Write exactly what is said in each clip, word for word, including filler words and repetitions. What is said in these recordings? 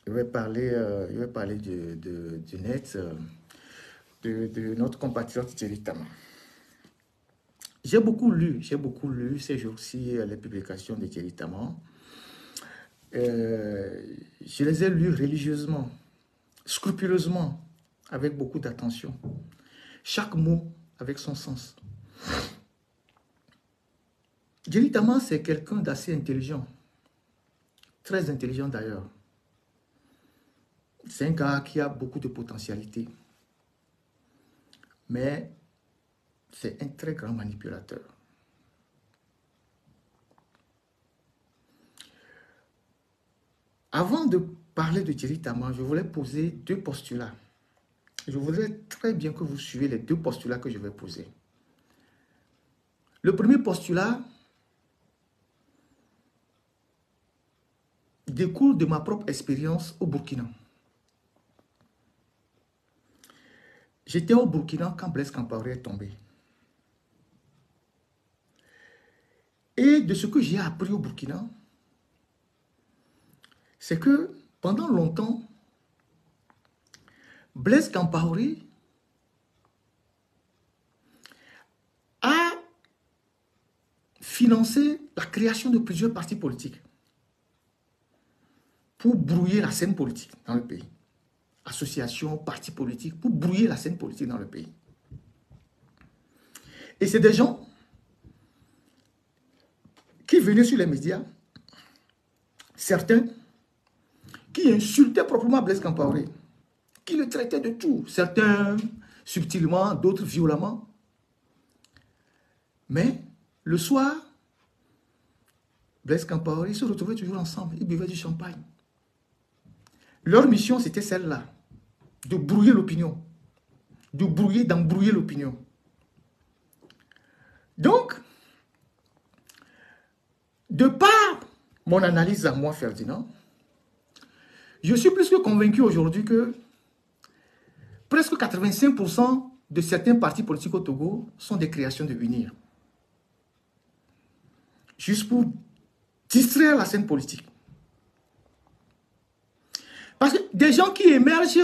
Je vais parler, euh, je vais parler de, de, du net, euh, de, de notre compatriote Thierry Tama. J'ai beaucoup lu, j'ai beaucoup lu ces jours-ci les publications de Thierry Tama. Euh, je les ai lues religieusement, scrupuleusement, avec beaucoup d'attention. Chaque mot avec son sens. Thierry Tama, c'est quelqu'un d'assez intelligent, très intelligent d'ailleurs. C'est un gars qui a beaucoup de potentialité, mais c'est un très grand manipulateur. Avant de parler de Thierry Tama, je voulais poser deux postulats. Je voudrais très bien que vous suiviez les deux postulats que je vais poser. Le premier postulat découle de ma propre expérience au Burkina. J'étais au Burkina quand Blaise Compaoré est tombé. Et de ce que j'ai appris au Burkina, c'est que pendant longtemps, Blaise Compaoré a financé la création de plusieurs partis politiques pour brouiller la scène politique dans le pays. Associations, partis politiques, pour brouiller la scène politique dans le pays. Et c'est des gens qui venaient sur les médias, certains qui insultaient proprement Blaise Compaoré, qui le traitaient de tout, certains subtilement, d'autres violemment. Mais le soir, Blaise Compaoré se retrouvaient toujours ensemble, ils buvaient du champagne. Leur mission, c'était celle-là, de brouiller l'opinion, de brouiller, d'embrouiller l'opinion. Donc, de par mon analyse à moi, Ferdinand, je suis plus que convaincu aujourd'hui que presque quatre-vingt-cinq pour cent de certains partis politiques au Togo sont des créations de UNIR. Juste pour distraire la scène politique. Parce que des gens qui émergent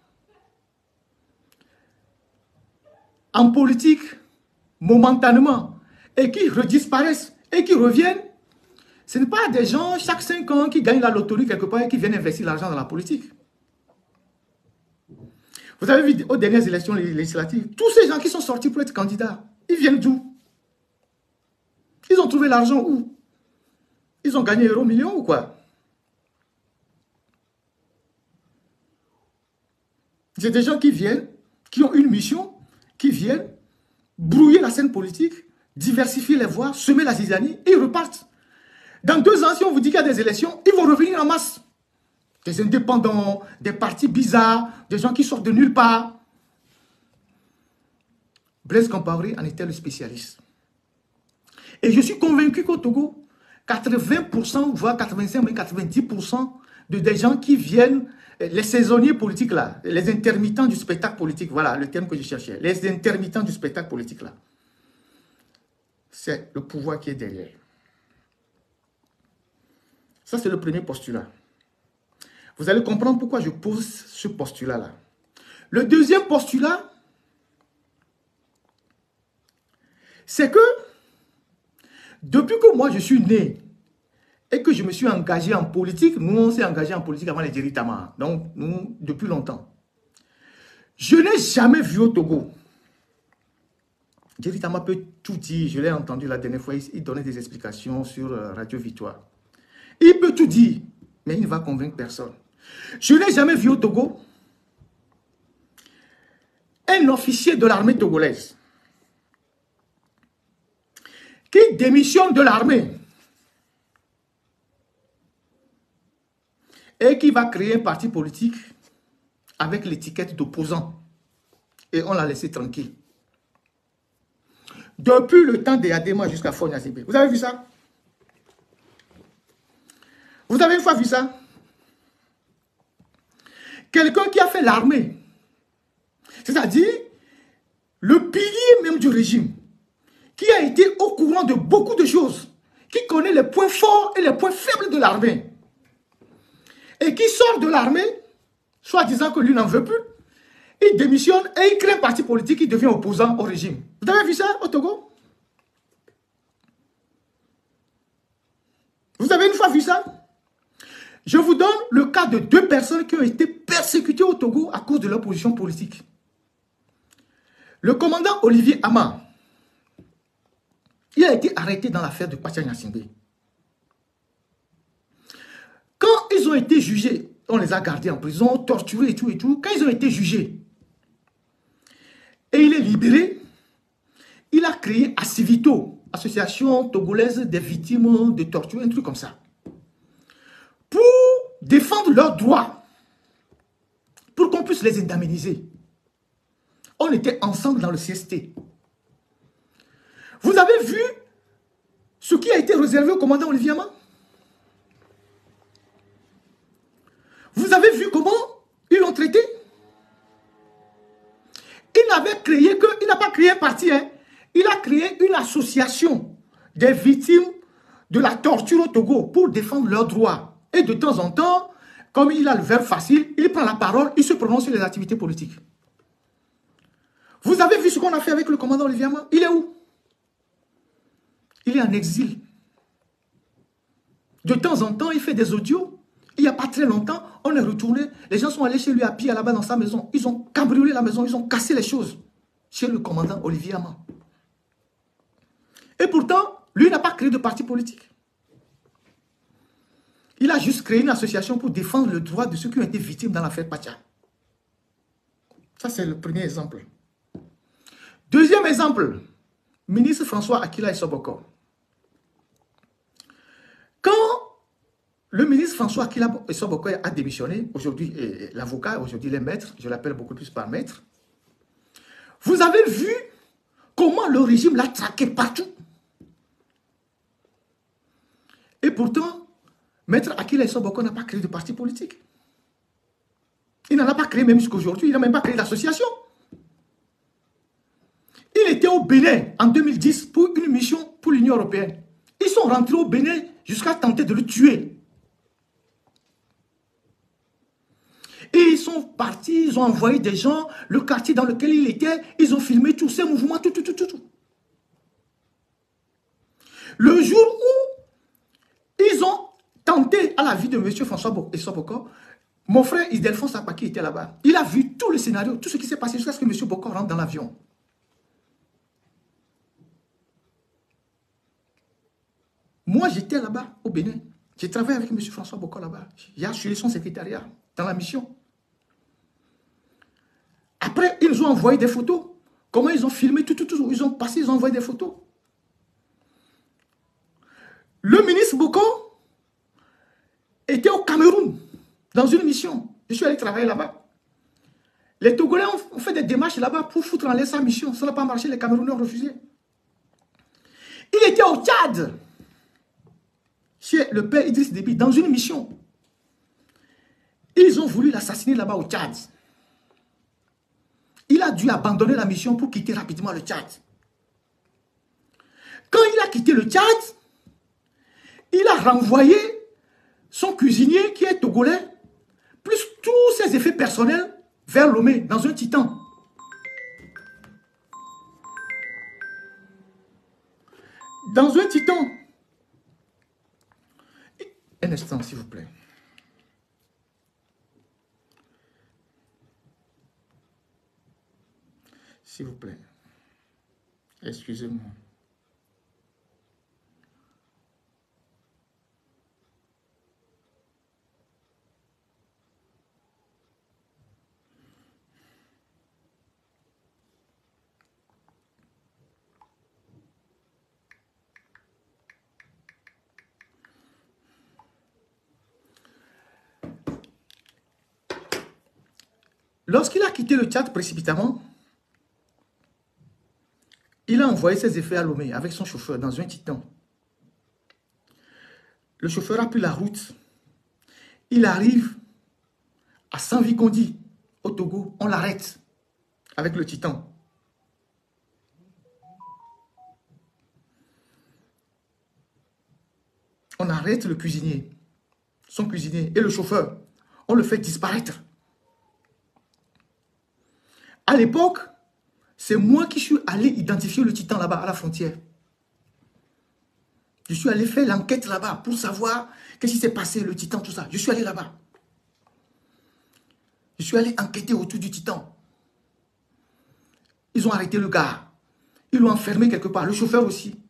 en politique momentanément et qui redisparaissent et qui reviennent, ce n'est pas des gens chaque cinq ans qui gagnent la loterie quelque part et qui viennent investir l'argent dans la politique. Vous avez vu aux dernières élections législatives, tous ces gens qui sont sortis pour être candidats, ils viennent d'où? Ils ont trouvé l'argent où? Ils ont gagné euro million ou quoi? C'est des gens qui viennent, qui ont une mission, qui viennent brouiller la scène politique, diversifier les voix, semer la zizanie et ils repartent. Dans deux ans, si on vous dit qu'il y a des élections, ils vont revenir en masse. Des indépendants, des partis bizarres, des gens qui sortent de nulle part. Blaise Compaoré en était le spécialiste. Et je suis convaincu qu'au Togo, quatre-vingts pour cent, voire quatre-vingt-cinq, mais quatre-vingt-dix pour cent de des gens qui viennent, les saisonniers politiques là, les intermittents du spectacle politique, voilà le terme que je cherchais, les intermittents du spectacle politique là, c'est le pouvoir qui est derrière. Ça, c'est le premier postulat. Vous allez comprendre pourquoi je pose ce postulat-là. Le deuxième postulat, c'est que depuis que moi je suis né et que je me suis engagé en politique, nous on s'est engagé en politique avant les Thierry Tama, donc nous, depuis longtemps. Je n'ai jamais vu au Togo. Thierry Tama peut tout dire, je l'ai entendu la dernière fois, il donnait des explications sur Radio Victoire. Il peut tout dire, mais il ne va convaincre personne. Je n'ai jamais vu au Togo un officier de l'armée togolaise qui démissionne de l'armée et qui va créer un parti politique avec l'étiquette d'opposant. Et on l'a laissé tranquille. Depuis le temps de Adema jusqu'à Fonia Sebe. Vous avez vu ça? Vous avez une fois vu ça? Quelqu'un qui a fait l'armée, c'est-à-dire le pilier même du régime, qui a été au courant de beaucoup de choses, qui connaît les points forts et les points faibles de l'armée, et qui sort de l'armée, soit disant que lui n'en veut plus, il démissionne et il crée un parti politique qui devient opposant au régime. Vous avez vu ça au Togo? Vous avez une fois vu ça? Je vous donne le cas de deux personnes qui ont été persécutées au Togo à cause de leur position politique. Le commandant Olivier Ama, il a été arrêté dans l'affaire de Kwacha Nyasimbe. Quand ils ont été jugés, on les a gardés en prison, torturés et tout et tout. Quand ils ont été jugés, et il est libéré, il a créé Asivito, Association Togolaise des victimes de torture, un truc comme ça. Pour défendre leurs droits, pour qu'on puisse les indemniser. On était ensemble dans le C S T. Vous avez vu ce qui a été réservé au commandant Olivier Ama? Vous avez vu comment ils l'ont traité? Il n'avait créé que, il n'a pas créé un parti, hein. Il a créé une association des victimes de la torture au Togo pour défendre leurs droits. Et de temps en temps, comme il a le verbe facile, il prend la parole, il se prononce sur les activités politiques. Vous avez vu ce qu'on a fait avec le commandant Olivier Ama? Il est où? Il est en exil. De temps en temps, il fait des audios. Il n'y a pas très longtemps, on est retourné. Les gens sont allés chez lui à pied là-bas dans sa maison. Ils ont cambriolé la maison, ils ont cassé les choses chez le commandant Olivier Ama. Et pourtant, lui n'a pas créé de parti politique. Il a juste créé une association pour défendre le droit de ceux qui ont été victimes dans l'affaire Kwacha. Ça, c'est le premier exemple. Deuxième exemple, ministre François Akila Essoboko. Quand le ministre François Akila Essoboko a démissionné, aujourd'hui l'avocat, aujourd'hui les maîtres, je l'appelle beaucoup plus par maître, vous avez vu comment le régime l'a traqué partout. Et pourtant, maître Akila Essoboko n'a pas créé de parti politique. Il n'en a pas créé même jusqu'à aujourd'hui, il n'a même pas créé d'association. Il était au Bénin en deux mille dix pour une mission pour l'Union européenne. Ils sont rentrés au Bénin jusqu'à tenter de le tuer. Et ils sont partis, ils ont envoyé des gens, le quartier dans lequel il était, ils ont filmé tous ses mouvements, tout, tout, tout, tout, tout. Le jour où ils ont tenté à la vie de M. François Essoboko, mon frère Isdelphonse Apaki était là-bas. Il a vu tout le scénario, tout ce qui s'est passé jusqu'à ce que M. Boko rentre dans l'avion. Moi, j'étais là-bas, au Bénin. J'ai travaillé avec M. François Boko là-bas. J'ai assuré son secrétariat dans la mission. Après, ils nous ont envoyé des photos. Comment ils ont filmé, tout, tout, tout. Ils ont passé, ils ont envoyé des photos. Le ministre Boko était au Cameroun, dans une mission. Je suis allé travailler là-bas. Les Togolais ont fait des démarches là-bas pour foutre en l'air sa mission. Ça n'a pas marché, les Camerounais ont refusé. Il était au Tchad, chez le père Idriss Déby, dans une mission. Ils ont voulu l'assassiner là-bas au Tchad. Il a dû abandonner la mission pour quitter rapidement le Tchad. Quand il a quitté le Tchad, il a renvoyé son cuisinier qui est togolais, plus tous ses effets personnels vers Lomé, dans un titan. Dans un titan. Un instant, s'il vous plaît. S'il vous plaît. Excusez-moi. Lorsqu'il a quitté le Tchad précipitamment, il a envoyé ses effets à Lomé avec son chauffeur dans un titan. Le chauffeur a pris la route. Il arrive à Sanvikondi, au Togo. On l'arrête avec le titan. On arrête le cuisinier. son cuisinier et le chauffeur, on le fait disparaître. À l'époque, c'est moi qui suis allé identifier le titan là-bas, à la frontière. Je suis allé faire l'enquête là-bas pour savoir qu'est-ce qui s'est passé, le titan, tout ça. Je suis allé là-bas. Je suis allé enquêter autour du titan. Ils ont arrêté le gars. Ils l'ont enfermé quelque part, le chauffeur aussi.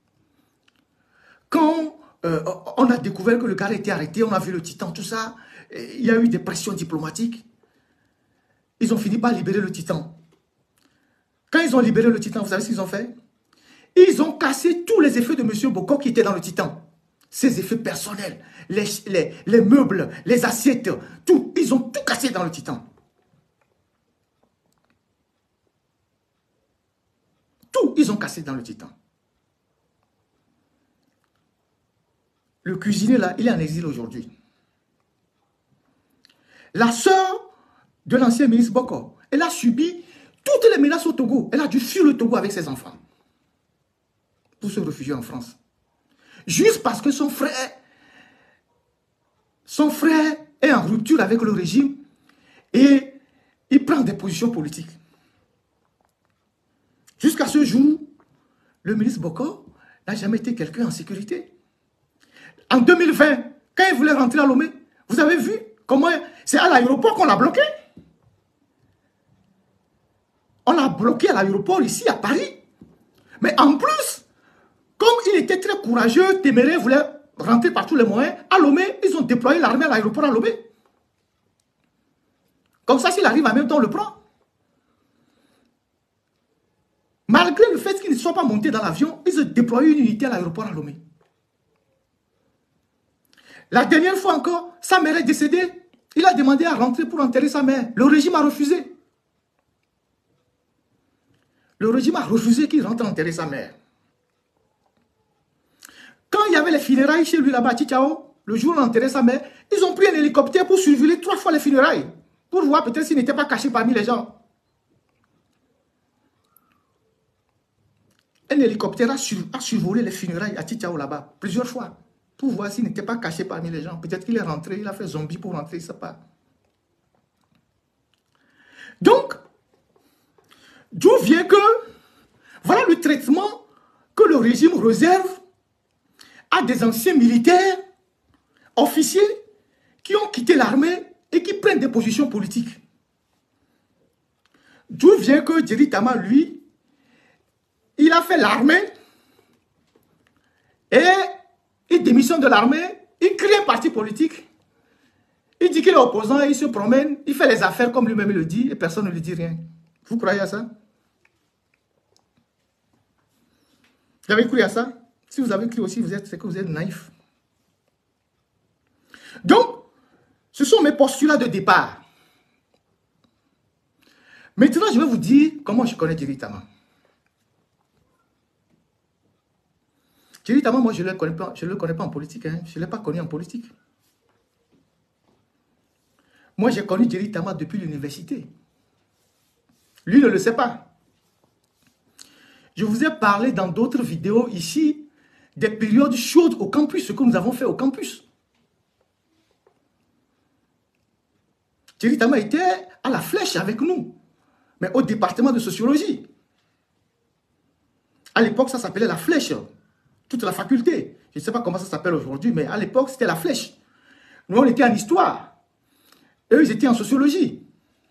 Quand euh, on a découvert que le gars a été arrêté, on a vu le titan, tout ça, il y a eu des pressions diplomatiques. Ils ont fini par libérer le titan. Quand ils ont libéré le titan, vous savez ce qu'ils ont fait? Ils ont cassé tous les effets de M. Boko qui étaient dans le titan. Ses effets personnels, les, les, les meubles, les assiettes, tout. Ils ont tout cassé dans le titan. Tout, ils ont cassé dans le titan. Le cuisinier là, il est en exil aujourd'hui. La sœur de l'ancien ministre Boko, elle a subi toutes les menaces au Togo. Elle a dû fuir le Togo avec ses enfants pour se réfugier en France. Juste parce que son frère, son frère est en rupture avec le régime et il prend des positions politiques. Jusqu'à ce jour, le ministre Boko n'a jamais été quelqu'un en sécurité. En deux mille vingt, quand il voulait rentrer à Lomé, vous avez vu comment c'est à l'aéroport qu'on l'a bloqué. On l'a bloqué à l'aéroport ici à Paris. Mais en plus, comme il était très courageux, téméraire, voulait rentrer par tous les moyens, à Lomé, ils ont déployé l'armée à l'aéroport à Lomé. Comme ça, s'il arrive en même temps, on le prend. Malgré le fait qu'ils ne soient pas montés dans l'avion, ils ont déployé une unité à l'aéroport à Lomé. La dernière fois encore, sa mère est décédée. Il a demandé à rentrer pour enterrer sa mère. Le régime a refusé. Le régime a refusé qu'il rentre enterrer sa mère. Quand il y avait les funérailles chez lui là-bas à Tchitchao, le jour où on enterrait sa mère, ils ont pris un hélicoptère pour survoler trois fois les funérailles. Pour voir peut-être s'il n'était pas caché parmi les gens. Un hélicoptère a, sur, a survolé les funérailles à Tchitchao là-bas, plusieurs fois. Pour voir s'il n'était pas caché parmi les gens. Peut-être qu'il est rentré, il a fait zombie pour rentrer, il ne sait pas. Donc, d'où vient que, voilà le traitement que le régime réserve à des anciens militaires, officiers, qui ont quitté l'armée et qui prennent des positions politiques. D'où vient que Djeri Tama, lui, il a fait l'armée et il démissionne de l'armée, il crée un parti politique, il dit qu'il est opposant, il se promène, il fait les affaires comme lui-même le dit et personne ne lui dit rien. Vous croyez à ça? Vous avez cru à ça? Si vous avez cru aussi, vous êtes, c'est que vous êtes naïf. Donc, ce sont mes postulats de départ. Maintenant, je vais vous dire comment je connais Djeri Tama. Djeri Tama, moi, je ne le connais pas, je le connais pas en politique. Hein. Je ne l'ai pas connu en politique. Moi, j'ai connu Djeri Tama depuis l'université. Lui ne le sait pas. Je vous ai parlé dans d'autres vidéos ici des périodes chaudes au campus, ce que nous avons fait au campus. Djeri Tama était à la flèche avec nous, mais au département de sociologie. À l'époque, ça s'appelait la flèche. Toute la faculté. Je ne sais pas comment ça s'appelle aujourd'hui, mais à l'époque, c'était la flèche. Nous, on était en histoire. Eux, ils étaient en sociologie.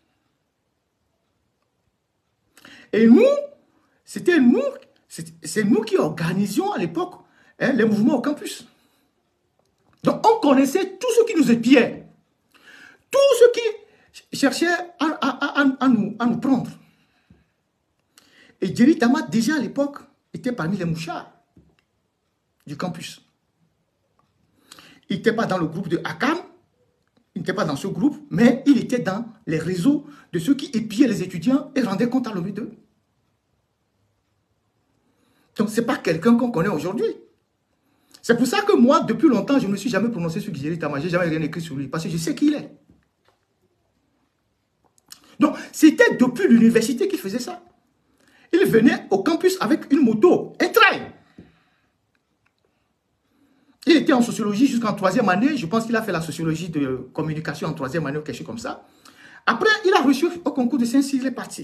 Et nous, c'était nous, c'est nous qui organisions à l'époque hein, les mouvements au campus. Donc, on connaissait tout ce qui nous épiait. Tout ce qui cherchait à, à, à, à, nous, à nous prendre. Et Djeri Tama, déjà à l'époque, était parmi les mouchards du campus. Il n'était pas dans le groupe de Akam, il n'était pas dans ce groupe, mais il était dans les réseaux de ceux qui épiaient les étudiants et rendaient compte à l'homme d'eux. Donc, ce n'est pas quelqu'un qu'on connaît aujourd'hui. C'est pour ça que moi, depuis longtemps, je ne me suis jamais prononcé sur Djeri Tama. Je n'ai jamais rien écrit sur lui, parce que je sais qui il est. Donc, c'était depuis l'université qu'il faisait ça. Il venait au campus avec une moto, un train. Il était en sociologie jusqu'en troisième année. Je pense qu'il a fait la sociologie de communication en troisième année ou quelque chose comme ça. Après, il a reçu au concours de Saint-Cyr, il est parti.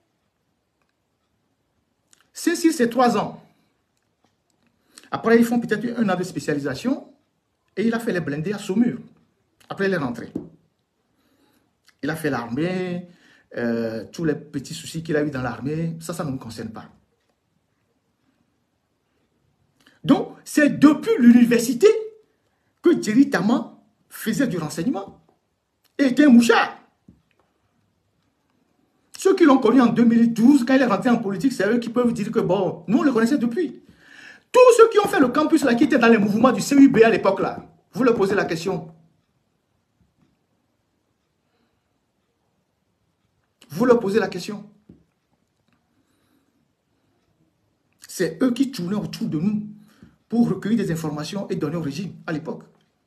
Saint-Cyr, c'est trois ans. Après, ils font peut-être un an de spécialisation. Et il a fait les blindés à Saumur. Après, il est rentré. Il a fait l'armée. Euh, tous les petits soucis qu'il a eu dans l'armée, ça, ça ne nous concerne pas. Donc, c'est depuis l'université que Djeri Tama faisait du renseignement. Et était un mouchard. Ceux qui l'ont connu en deux mille douze, quand il est rentré en politique, c'est eux qui peuvent dire que, bon, nous, on le connaissait depuis. Tous ceux qui ont fait le campus, là, qui étaient dans les mouvements du C U B à l'époque, là, vous leur posez la question. Vous leur posez la question. C'est eux qui tournaient autour de nous pour recueillir des informations et donner au régime à l'époque.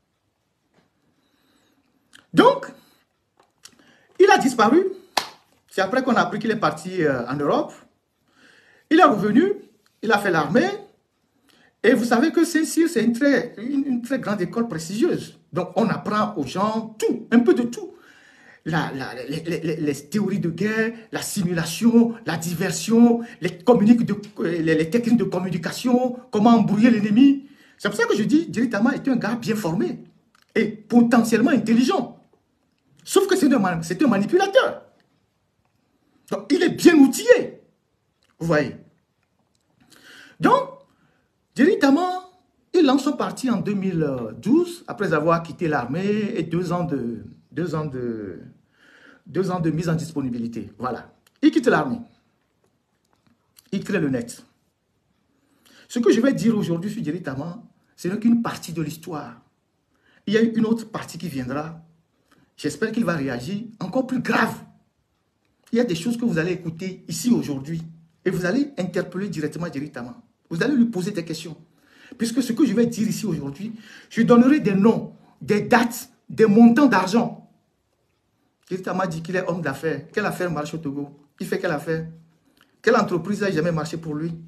Donc, il a disparu. C'est après qu'on a appris qu'il est parti euh, en Europe. Il est revenu, il a fait l'armée. Et vous savez que Saint-Cyr, c'est une très, une, une très grande école prestigieuse. Donc, on apprend aux gens tout, un peu de tout. La, la, les, les, les théories de guerre, la simulation, la diversion, les, de, les, les techniques de communication, comment embrouiller l'ennemi. C'est pour ça que je dis, Djeri Tama est un gars bien formé et potentiellement intelligent. Sauf que c'est un, un manipulateur. Donc, il est bien outillé. Vous voyez. Donc, Djeri Tama, il lance son parti en deux mille douze, après avoir quitté l'armée et deux ans de... Deux ans de... Deux ans de mise en disponibilité. Voilà. Il quitte l'armée. Il crée le net. Ce que je vais dire aujourd'hui sur Djeri Tama, ce n'est qu'une partie de l'histoire. Il y a une autre partie qui viendra. J'espère qu'il va réagir encore plus grave. Il y a des choses que vous allez écouter ici aujourd'hui. Et vous allez interpeller directement Djeri Tama. Vous allez lui poser des questions. Puisque ce que je vais dire ici aujourd'hui, je donnerai des noms, des dates, des montants d'argent. Djeri Tama dit qu'il est homme d'affaires. Quelle affaire marche au Togo? Il fait quelle affaire? Quelle entreprise n'a jamais marché pour lui?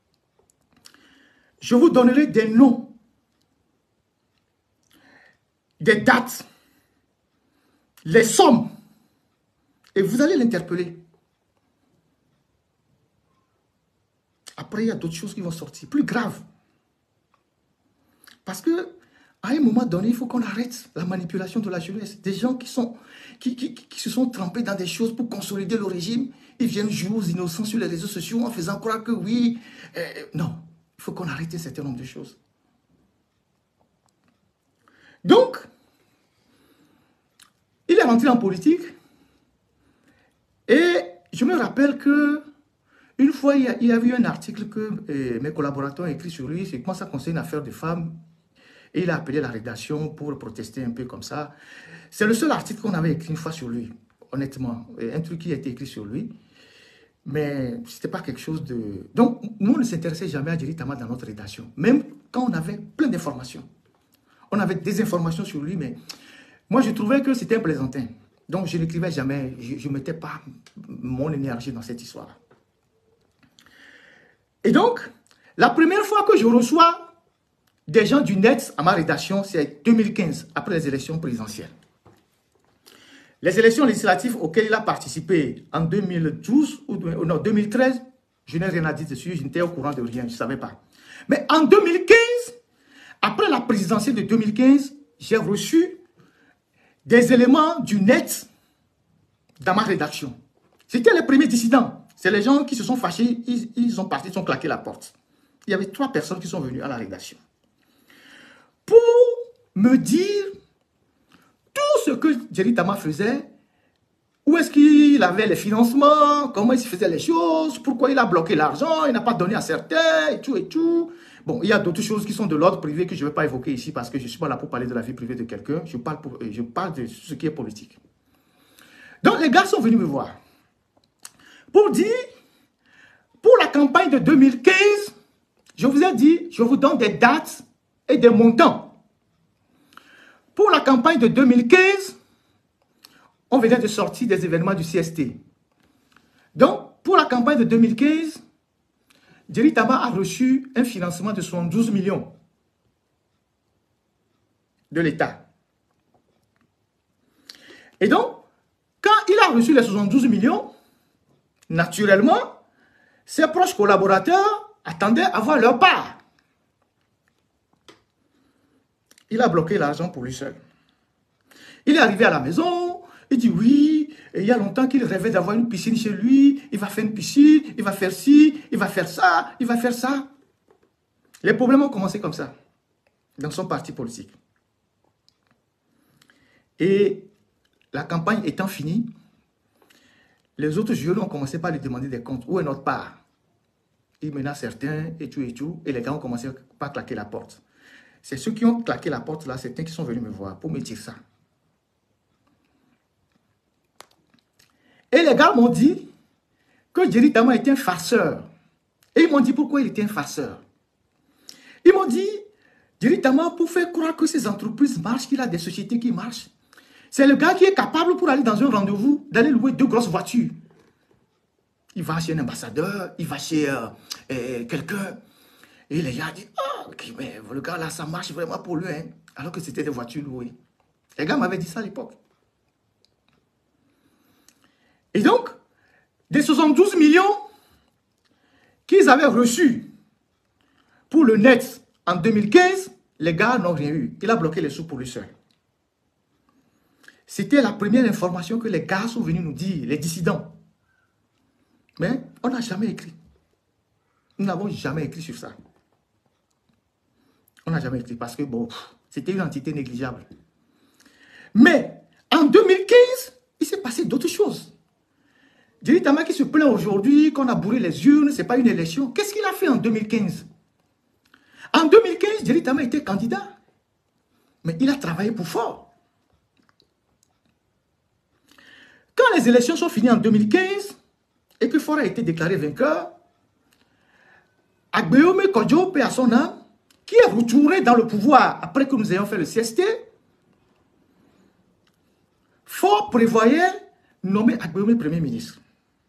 Je vous donnerai des noms, des dates, les sommes. Et vous allez l'interpeller. Après, il y a d'autres choses qui vont sortir, plus graves. Parce que à un moment donné, il faut qu'on arrête la manipulation de la jeunesse. Des gens qui, sont, qui, qui, qui se sont trempés dans des choses pour consolider le régime, ils viennent jouer aux innocents sur les réseaux sociaux en faisant croire que oui. Euh, non, il faut qu'on arrête un certain nombre de choses. Donc, il est rentré en politique et je me rappelle que une fois, il y a, il y a eu un article que euh, mes collaborateurs ont écrit sur lui, c'est comment ça concerne une affaire de femmes. Et il a appelé la rédaction pour protester un peu comme ça. C'est le seul article qu'on avait écrit une fois sur lui, honnêtement. Un truc qui a été écrit sur lui. Mais ce n'était pas quelque chose de... Donc, nous, on ne s'intéressait jamais à Djeri Tama dans notre rédaction. Même quand on avait plein d'informations. On avait des informations sur lui, mais moi, je trouvais que c'était un plaisantin. Donc, je n'écrivais jamais, je ne mettais pas mon énergie dans cette histoire. Et donc, la première fois que je reçois des gens du net à ma rédaction, c'est deux mille quinze, après les élections présidentielles. Les élections législatives auxquelles il a participé en deux mille douze ou non, deux mille treize, je n'ai rien à dire dessus, je n'étais au courant de rien, je ne savais pas. Mais en deux mille quinze, après la présidentielle de deux mille quinze, j'ai reçu des éléments du net dans ma rédaction. C'était les premiers dissidents. C'est les gens qui se sont fâchés, ils, ils ont parti, ils ont claqué la porte. Il y avait trois personnes qui sont venues à la rédaction pour me dire tout ce que Djeri Tama faisait, où est-ce qu'il avait les financements, comment il faisait les choses, pourquoi il a bloqué l'argent, il n'a pas donné à certains, et tout, et tout. Bon, il y a d'autres choses qui sont de l'ordre privé que je ne vais pas évoquer ici parce que je ne suis pas là pour parler de la vie privée de quelqu'un, je parle, pour, je parle de ce qui est politique. Donc, les gars sont venus me voir pour dire, pour la campagne de deux mille quinze, je vous ai dit, je vous donne des dates et des montants. Pour la campagne de deux mille quinze, on venait de sortir des événements du C S T. Donc, pour la campagne de deux mille quinze, Djeri Tama a reçu un financement de soixante-douze millions. de l'État. Et donc, quand il a reçu les soixante-douze millions, naturellement, ses proches collaborateurs attendaient à avoir leur part. Il a bloqué l'argent pour lui seul. Il est arrivé à la maison, il dit oui, et il y a longtemps qu'il rêvait d'avoir une piscine chez lui, il va faire une piscine, il va faire ci, il va faire ça, il va faire ça. Les problèmes ont commencé comme ça, dans son parti politique. Et la campagne étant finie, les autres jeunes ont commencé par lui demander des comptes. Où est notre part? Il menace certains et tout et tout, et les gars ont commencé par claquer la porte. C'est ceux qui ont claqué la porte là, certains qui sont venus me voir pour me dire ça. Et les gars m'ont dit que Jerry Tama était un farceur. Et ils m'ont dit pourquoi il était un farceur. Ils m'ont dit, Jerry Tama, pour faire croire que ces entreprises marchent, qu'il a des sociétés qui marchent, c'est le gars qui est capable pour aller dans un rendez-vous, d'aller louer deux grosses voitures. Il va chez un ambassadeur, il va chez euh, euh, quelqu'un. Et les gars disent, ah, okay, mais le gars là, ça marche vraiment pour lui, hein, alors que c'était des voitures louées. Les gars m'avaient dit ça à l'époque. Et donc, des soixante-douze millions qu'ils avaient reçus pour le net en deux mille quinze, les gars n'ont rien eu. Il a bloqué les sous pour lui seul. C'était la première information que les gars sont venus nous dire, les dissidents. Mais on n'a jamais écrit. Nous n'avons jamais écrit sur ça. On n'a jamais écrit parce que bon, c'était une entité négligeable. Mais en deux mille quinze, il s'est passé d'autres choses. Jerry Tama qui se plaint aujourd'hui qu'on a bourré les urnes, ce n'est pas une élection. Qu'est-ce qu'il a fait en deux mille quinze? En deux mille quinze, Jerry Tama était candidat. Mais il a travaillé pour Ford. Quand les élections sont finies en deux mille quinze et que Ford a été déclaré vainqueur, Agbeome Kodjo, paix à son âme, qui est retourné dans le pouvoir après que nous ayons fait le C S T, Ford prévoyait nommer Agbeome Premier ministre.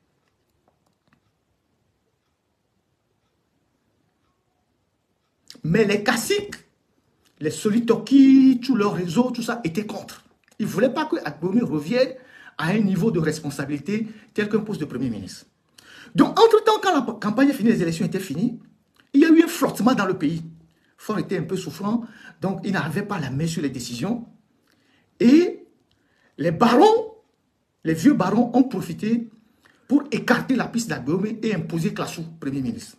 Mais les caciques, les Solitoki, tout leur réseau, tout ça, étaient contre. Ils ne voulaient pas que Agbeome revienne à un niveau de responsabilité tel qu'un poste de Premier ministre. Donc, entre-temps, quand la campagne est finie, les élections étaient finies, il y a eu un flottement dans le pays. Ford était un peu souffrant, donc il n'arrivait pas la main sur les décisions. Et les barons, les vieux barons ont profité pour écarter la piste d'Agbeome et imposer Klassou Premier ministre.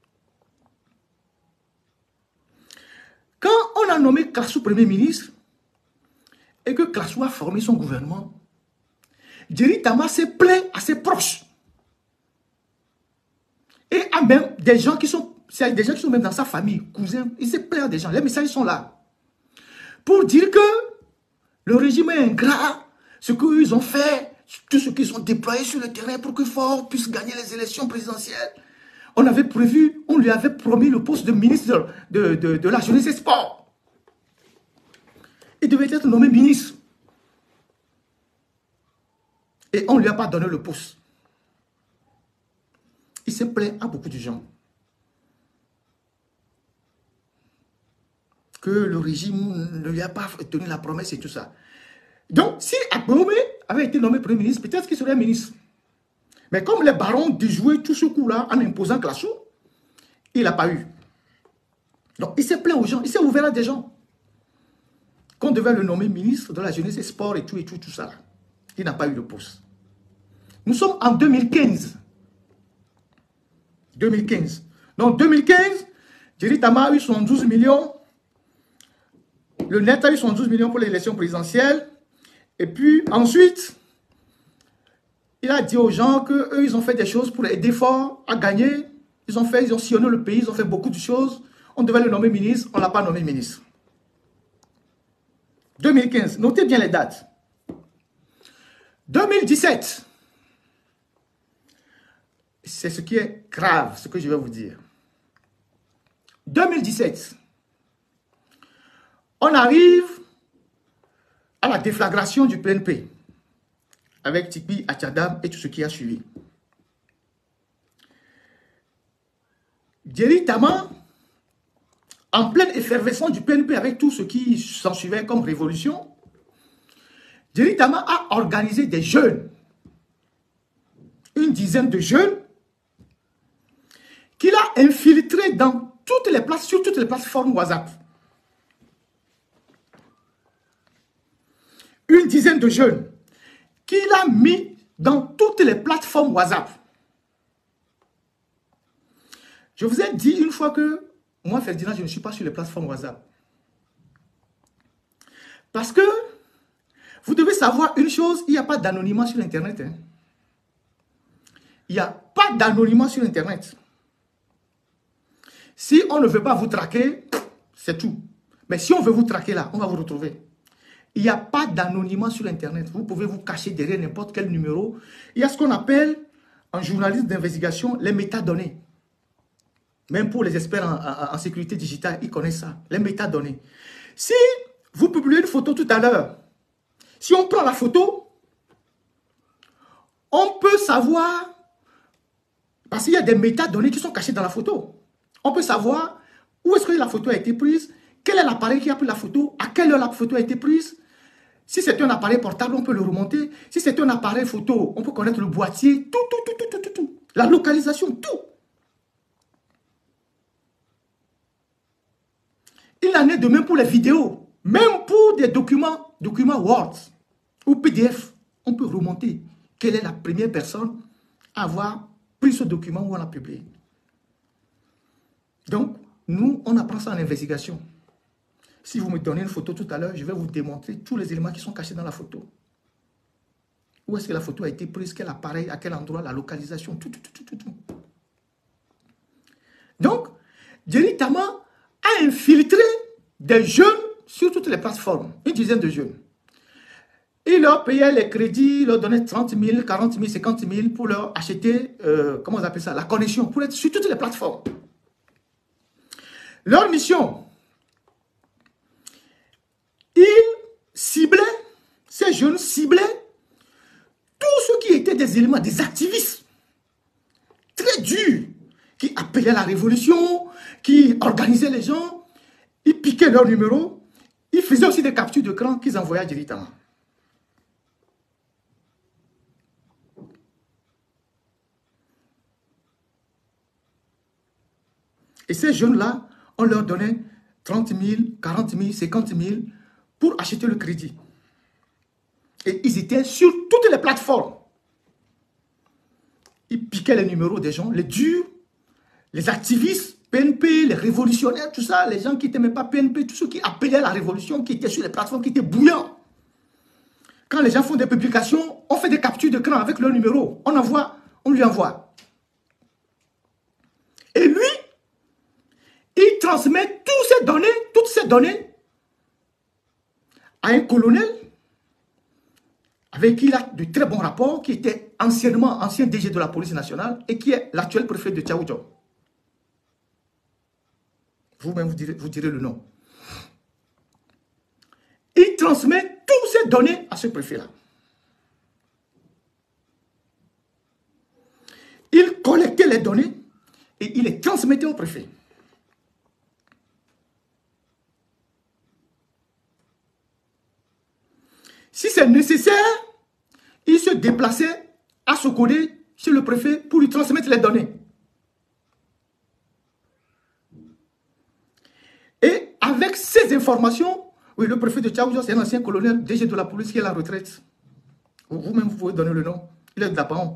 Quand on a nommé Klassou Premier ministre et que Klassou a formé son gouvernement, Jerry Tama s'est plaint à ses proches. Et à même des gens qui sont, c'est des gens qui sont même dans sa famille, cousins, il s'est plaint à des gens, les messages sont là. Pour dire que le régime est ingrat, ce qu'ils ont fait, tout ce qu'ils ont déployé sur le terrain pour que Ford puisse gagner les élections présidentielles. On avait prévu, on lui avait promis le poste de ministre de, de, de la jeunesse et sport. Il devait être nommé ministre. Et on ne lui a pas donné le poste. Il s'est plaint à beaucoup de gens que le régime ne lui a pas tenu la promesse et tout ça. Donc, si Agbeome avait été nommé Premier ministre, peut-être qu'il serait ministre. Mais comme les barons déjouaient tout ce coup-là en imposant Klassou, il n'a pas eu. Donc, il s'est plaint aux gens, il s'est ouvert à des gens qu'on devait le nommer ministre de la jeunesse et sport et tout et tout, tout ça. Il n'a pas eu de poste. Nous sommes en deux mille quinze. deux mille quinze. Donc, deux mille quinze, Jerry Tama a eu son douze millions. Le net a eu son douze millions pour l'élection présidentielle. Et puis, ensuite, il a dit aux gens qu'eux, ils ont fait des choses pour aider Ford à gagner. Ils ont fait, ils ont sillonné le pays, ils ont fait beaucoup de choses. On devait le nommer ministre, on ne l'a pas nommé ministre. deux mille quinze, notez bien les dates. deux mille dix-sept, c'est ce qui est grave, ce que je vais vous dire. deux mille dix-sept, on arrive à la déflagration du P N P avec Tikpi, Atchadam et tout ce qui a suivi. Jerry Tama en pleine effervescence du P N P avec tout ce qui s'en suivait comme révolution, Jerry Tama a organisé des jeunes, une dizaine de jeunes, qu'il a infiltrés dans toutes les places, sur toutes les plateformes WhatsApp. Une dizaine de jeunes qu'il a mis dans toutes les plateformes WhatsApp. Je vous ai dit une fois que moi, Ferdinand, je ne suis pas sur les plateformes WhatsApp. Parce que vous devez savoir une chose, il n'y a pas d'anonymat sur Internet. Hein. Il n'y a pas d'anonymat sur Internet. Si on ne veut pas vous traquer, c'est tout. Mais si on veut vous traquer là, on va vous retrouver. Il n'y a pas d'anonymat sur Internet. Vous pouvez vous cacher derrière n'importe quel numéro. Il y a ce qu'on appelle, en journalisme d'investigation, les métadonnées. Même pour les experts en, en, en sécurité digitale, ils connaissent ça, les métadonnées. Si vous publiez une photo tout à l'heure, si on prend la photo, on peut savoir, parce qu'il y a des métadonnées qui sont cachées dans la photo. On peut savoir où est-ce que la photo a été prise, quel est l'appareil qui a pris la photo, à quelle heure la photo a été prise. Si c'est un appareil portable, on peut le remonter. Si c'est un appareil photo, on peut connaître le boîtier, tout, tout, tout, tout, tout, tout, tout. La localisation, tout. Il en est de même pour les vidéos. Même pour des documents, documents Word ou P D F, on peut remonter quelle est la première personne à avoir pris ce document où on l'a publié. Donc, nous, on apprend ça en investigation. Si vous me donnez une photo tout à l'heure, je vais vous démontrer tous les éléments qui sont cachés dans la photo. Où est-ce que la photo a été prise, quel appareil, à quel endroit, la localisation, tout, tout, tout, tout, tout. Donc, Jerry Tama a infiltré des jeunes sur toutes les plateformes, une dizaine de jeunes. Il leur payait les crédits, il leur donnait trente mille, quarante mille, cinquante mille pour leur acheter, euh, comment on appelle ça, la connexion, pour être sur toutes les plateformes. Leur mission, ils ciblaient, ces jeunes ciblaient tous ceux qui étaient des éléments, des activistes très durs, qui appelaient à la révolution, qui organisaient les gens, ils piquaient leur numéro, ils faisaient aussi des captures d'écran qu'ils envoyaient directement. Et ces jeunes-là, on leur donnait trente mille, quarante mille, cinquante mille pour acheter le crédit. Et ils étaient sur toutes les plateformes. Ils piquaient les numéros des gens, les durs, les activistes, P N P, les révolutionnaires, tout ça, les gens qui n'aimaient pas P N P, tous ceux qui appelaient à la révolution, qui étaient sur les plateformes, qui étaient bouillants. Quand les gens font des publications, on fait des captures d'écran avec leur numéro. On envoie, on lui envoie. Et lui, il transmet toutes ces données, toutes ces données à un colonel avec qui il a de très bons rapports, qui était anciennement ancien D G de la police nationale et qui est l'actuel préfet de Tchaoudjon. Vous-même, vous direz, vous direz le nom. Il transmet toutes ces données à ce préfet-là. Il collectait les données et il les transmettait au préfet. Si c'est nécessaire, il se déplaçait à Sokodé chez le préfet pour lui transmettre les données. Et avec ces informations, oui, le préfet de Tchaoudjon, c'est un ancien colonel D G de la police qui est à la retraite. Vous-même, vous pouvez donner le nom. Il est de Dapaon.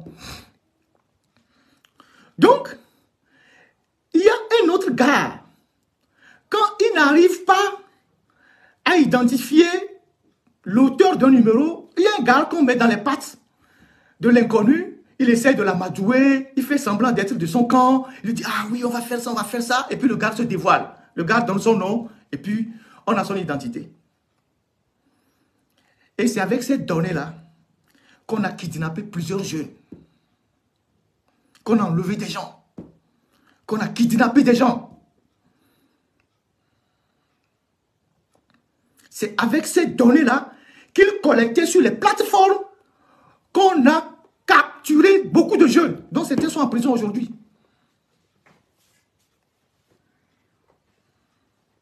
Donc, il y a un autre gars. Quand il n'arrive pas à identifier l'auteur d'un numéro, il y a un gars qu'on met dans les pattes de l'inconnu. Il essaie de l'amadouer, il fait semblant d'être de son camp. Il dit, ah oui, on va faire ça, on va faire ça. Et puis le gars se dévoile. Le gars donne son nom et puis on a son identité. Et c'est avec ces données-là qu'on a kidnappé plusieurs jeunes. Qu'on a enlevé des gens. Qu'on a kidnappé des gens. C'est avec ces données-là qu'il collectait sur les plateformes qu'on a capturé beaucoup de jeunes, dont certains sont en prison aujourd'hui.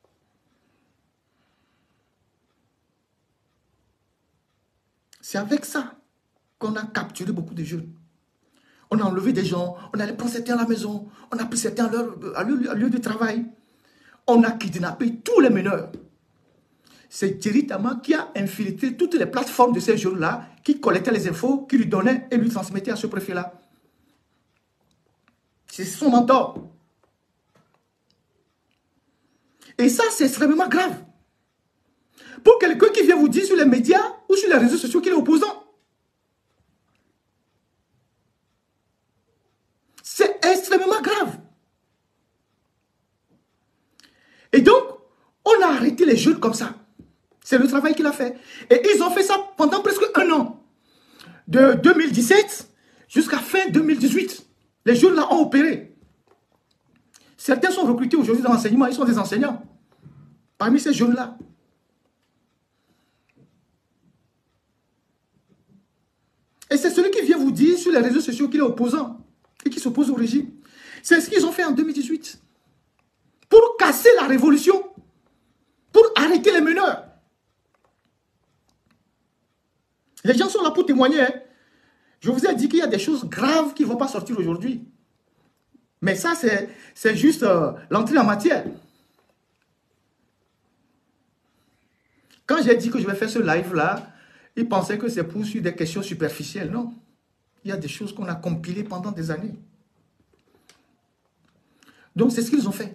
C'est avec ça qu'on a capturé beaucoup de jeunes. On a enlevé des gens, on allait prendre certains à la maison, on a pris certains à leur, à leur, à lieu de travail. On a kidnappé tous les meneurs. C'est Thierry Tama qui a infiltré toutes les plateformes de ces jeunes-là, qui collectaient les infos, qui lui donnaient et lui transmettaient à ce préfet-là. C'est son mentor. Et ça, c'est extrêmement grave. Pour quelqu'un qui vient vous dire sur les médias ou sur les réseaux sociaux qu'il est opposant. C'est extrêmement grave. Et donc, on a arrêté les jeunes comme ça. C'est le travail qu'il a fait. Et ils ont fait ça pendant presque un an. De deux mille dix-sept jusqu'à fin deux mille dix-huit. Les jeunes là ont opéré. Certains sont recrutés aujourd'hui dans l'enseignement, ils sont des enseignants. Parmi ces jeunes-là. Et c'est celui qui vient vous dire sur les réseaux sociaux qu'il est opposant et qui s'oppose au régime. C'est ce qu'ils ont fait en deux mille dix-huit. Pour casser la révolution. Pour arrêter les meneurs. Les gens sont là pour témoigner. Hein. Je vous ai dit qu'il y a des choses graves qui ne vont pas sortir aujourd'hui. Mais ça, c'est juste euh, l'entrée en matière. Quand j'ai dit que je vais faire ce live-là, ils pensaient que c'est pour sur des questions superficielles. Non. Il y a des choses qu'on a compilées pendant des années. Donc, c'est ce qu'ils ont fait.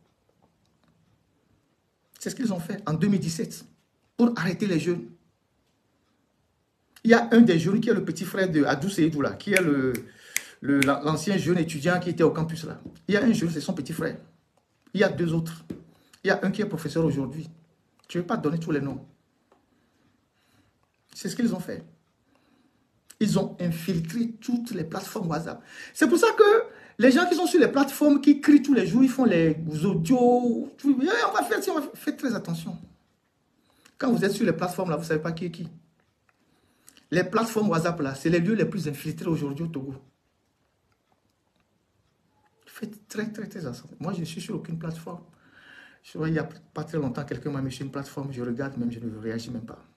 C'est ce qu'ils ont fait en deux mille dix-sept pour arrêter les jeunes. Il y a un des jeunes qui est le petit frère de Adou Seydou, là, qui est le... l'ancien jeune étudiant qui était au campus là. Il y a un jeune, c'est son petit frère. Il y a deux autres. Il y a un qui est professeur aujourd'hui. Je ne vais pas donner tous les noms. C'est ce qu'ils ont fait. Ils ont infiltré toutes les plateformes WhatsApp. C'est pour ça que les gens qui sont sur les plateformes, qui crient tous les jours, ils font les audios. On va faire, on va faire. Faites très attention. Quand vous êtes sur les plateformes là, vous ne savez pas qui est qui. Les plateformes WhatsApp là, c'est les lieux les plus infiltrés aujourd'hui au Togo. Faites très, très, très attention. Moi, je ne suis sur aucune plateforme. Je vois, il n'y a pas très longtemps, quelqu'un m'a mis sur une plateforme. Je regarde même, je ne réagis même pas.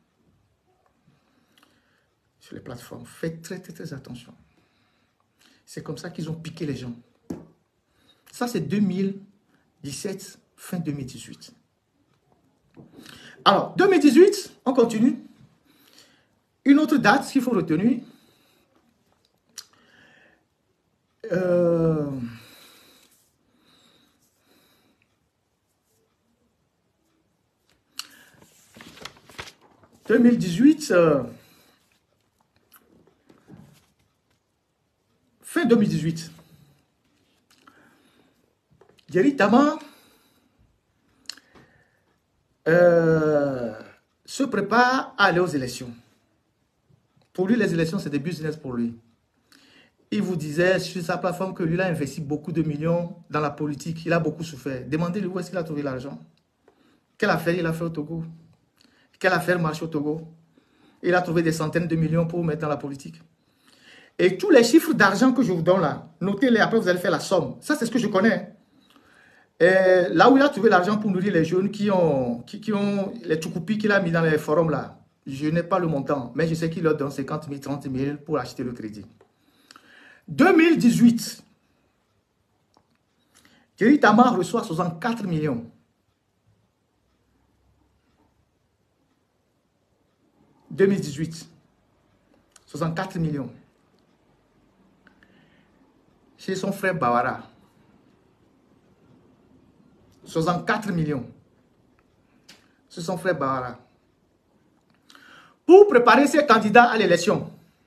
Sur les plateformes, faites très, très, très attention. C'est comme ça qu'ils ont piqué les gens. Ça, c'est deux mille dix-sept, fin deux mille dix-huit. Alors, deux mille dix-huit, on continue. Une autre date qu'il faut retenir. Euh... deux mille dix-huit, euh, fin deux mille dix-huit, Thierry Tama euh, se prépare à aller aux élections. Pour lui, les élections, c'est des business pour lui. Il vous disait sur sa plateforme que lui, il a investi beaucoup de millions dans la politique. Il a beaucoup souffert. Demandez-lui où est-ce qu'il a trouvé l'argent. Quelle affaire il a fait au Togo? Quelle affaire marche au Togo? Il a trouvé des centaines de millions pour mettre dans la politique. Et tous les chiffres d'argent que je vous donne là, notez-les, après vous allez faire la somme. Ça, c'est ce que je connais. Et là où il a trouvé l'argent pour nourrir les jeunes qui ont, qui, qui ont les toukoupis qu'il a mis dans les forums là, je n'ai pas le montant, mais je sais qu'il leur donne cinquante mille, trente mille pour acheter le crédit. deux mille dix-huit, Thierry Tama reçoit soixante-quatre millions. deux mille dix-huit, soixante-quatre millions. Chez son frère Bawara, soixante-quatre millions. C'est son frère Bawara. Pour préparer ses candidats à l'élection.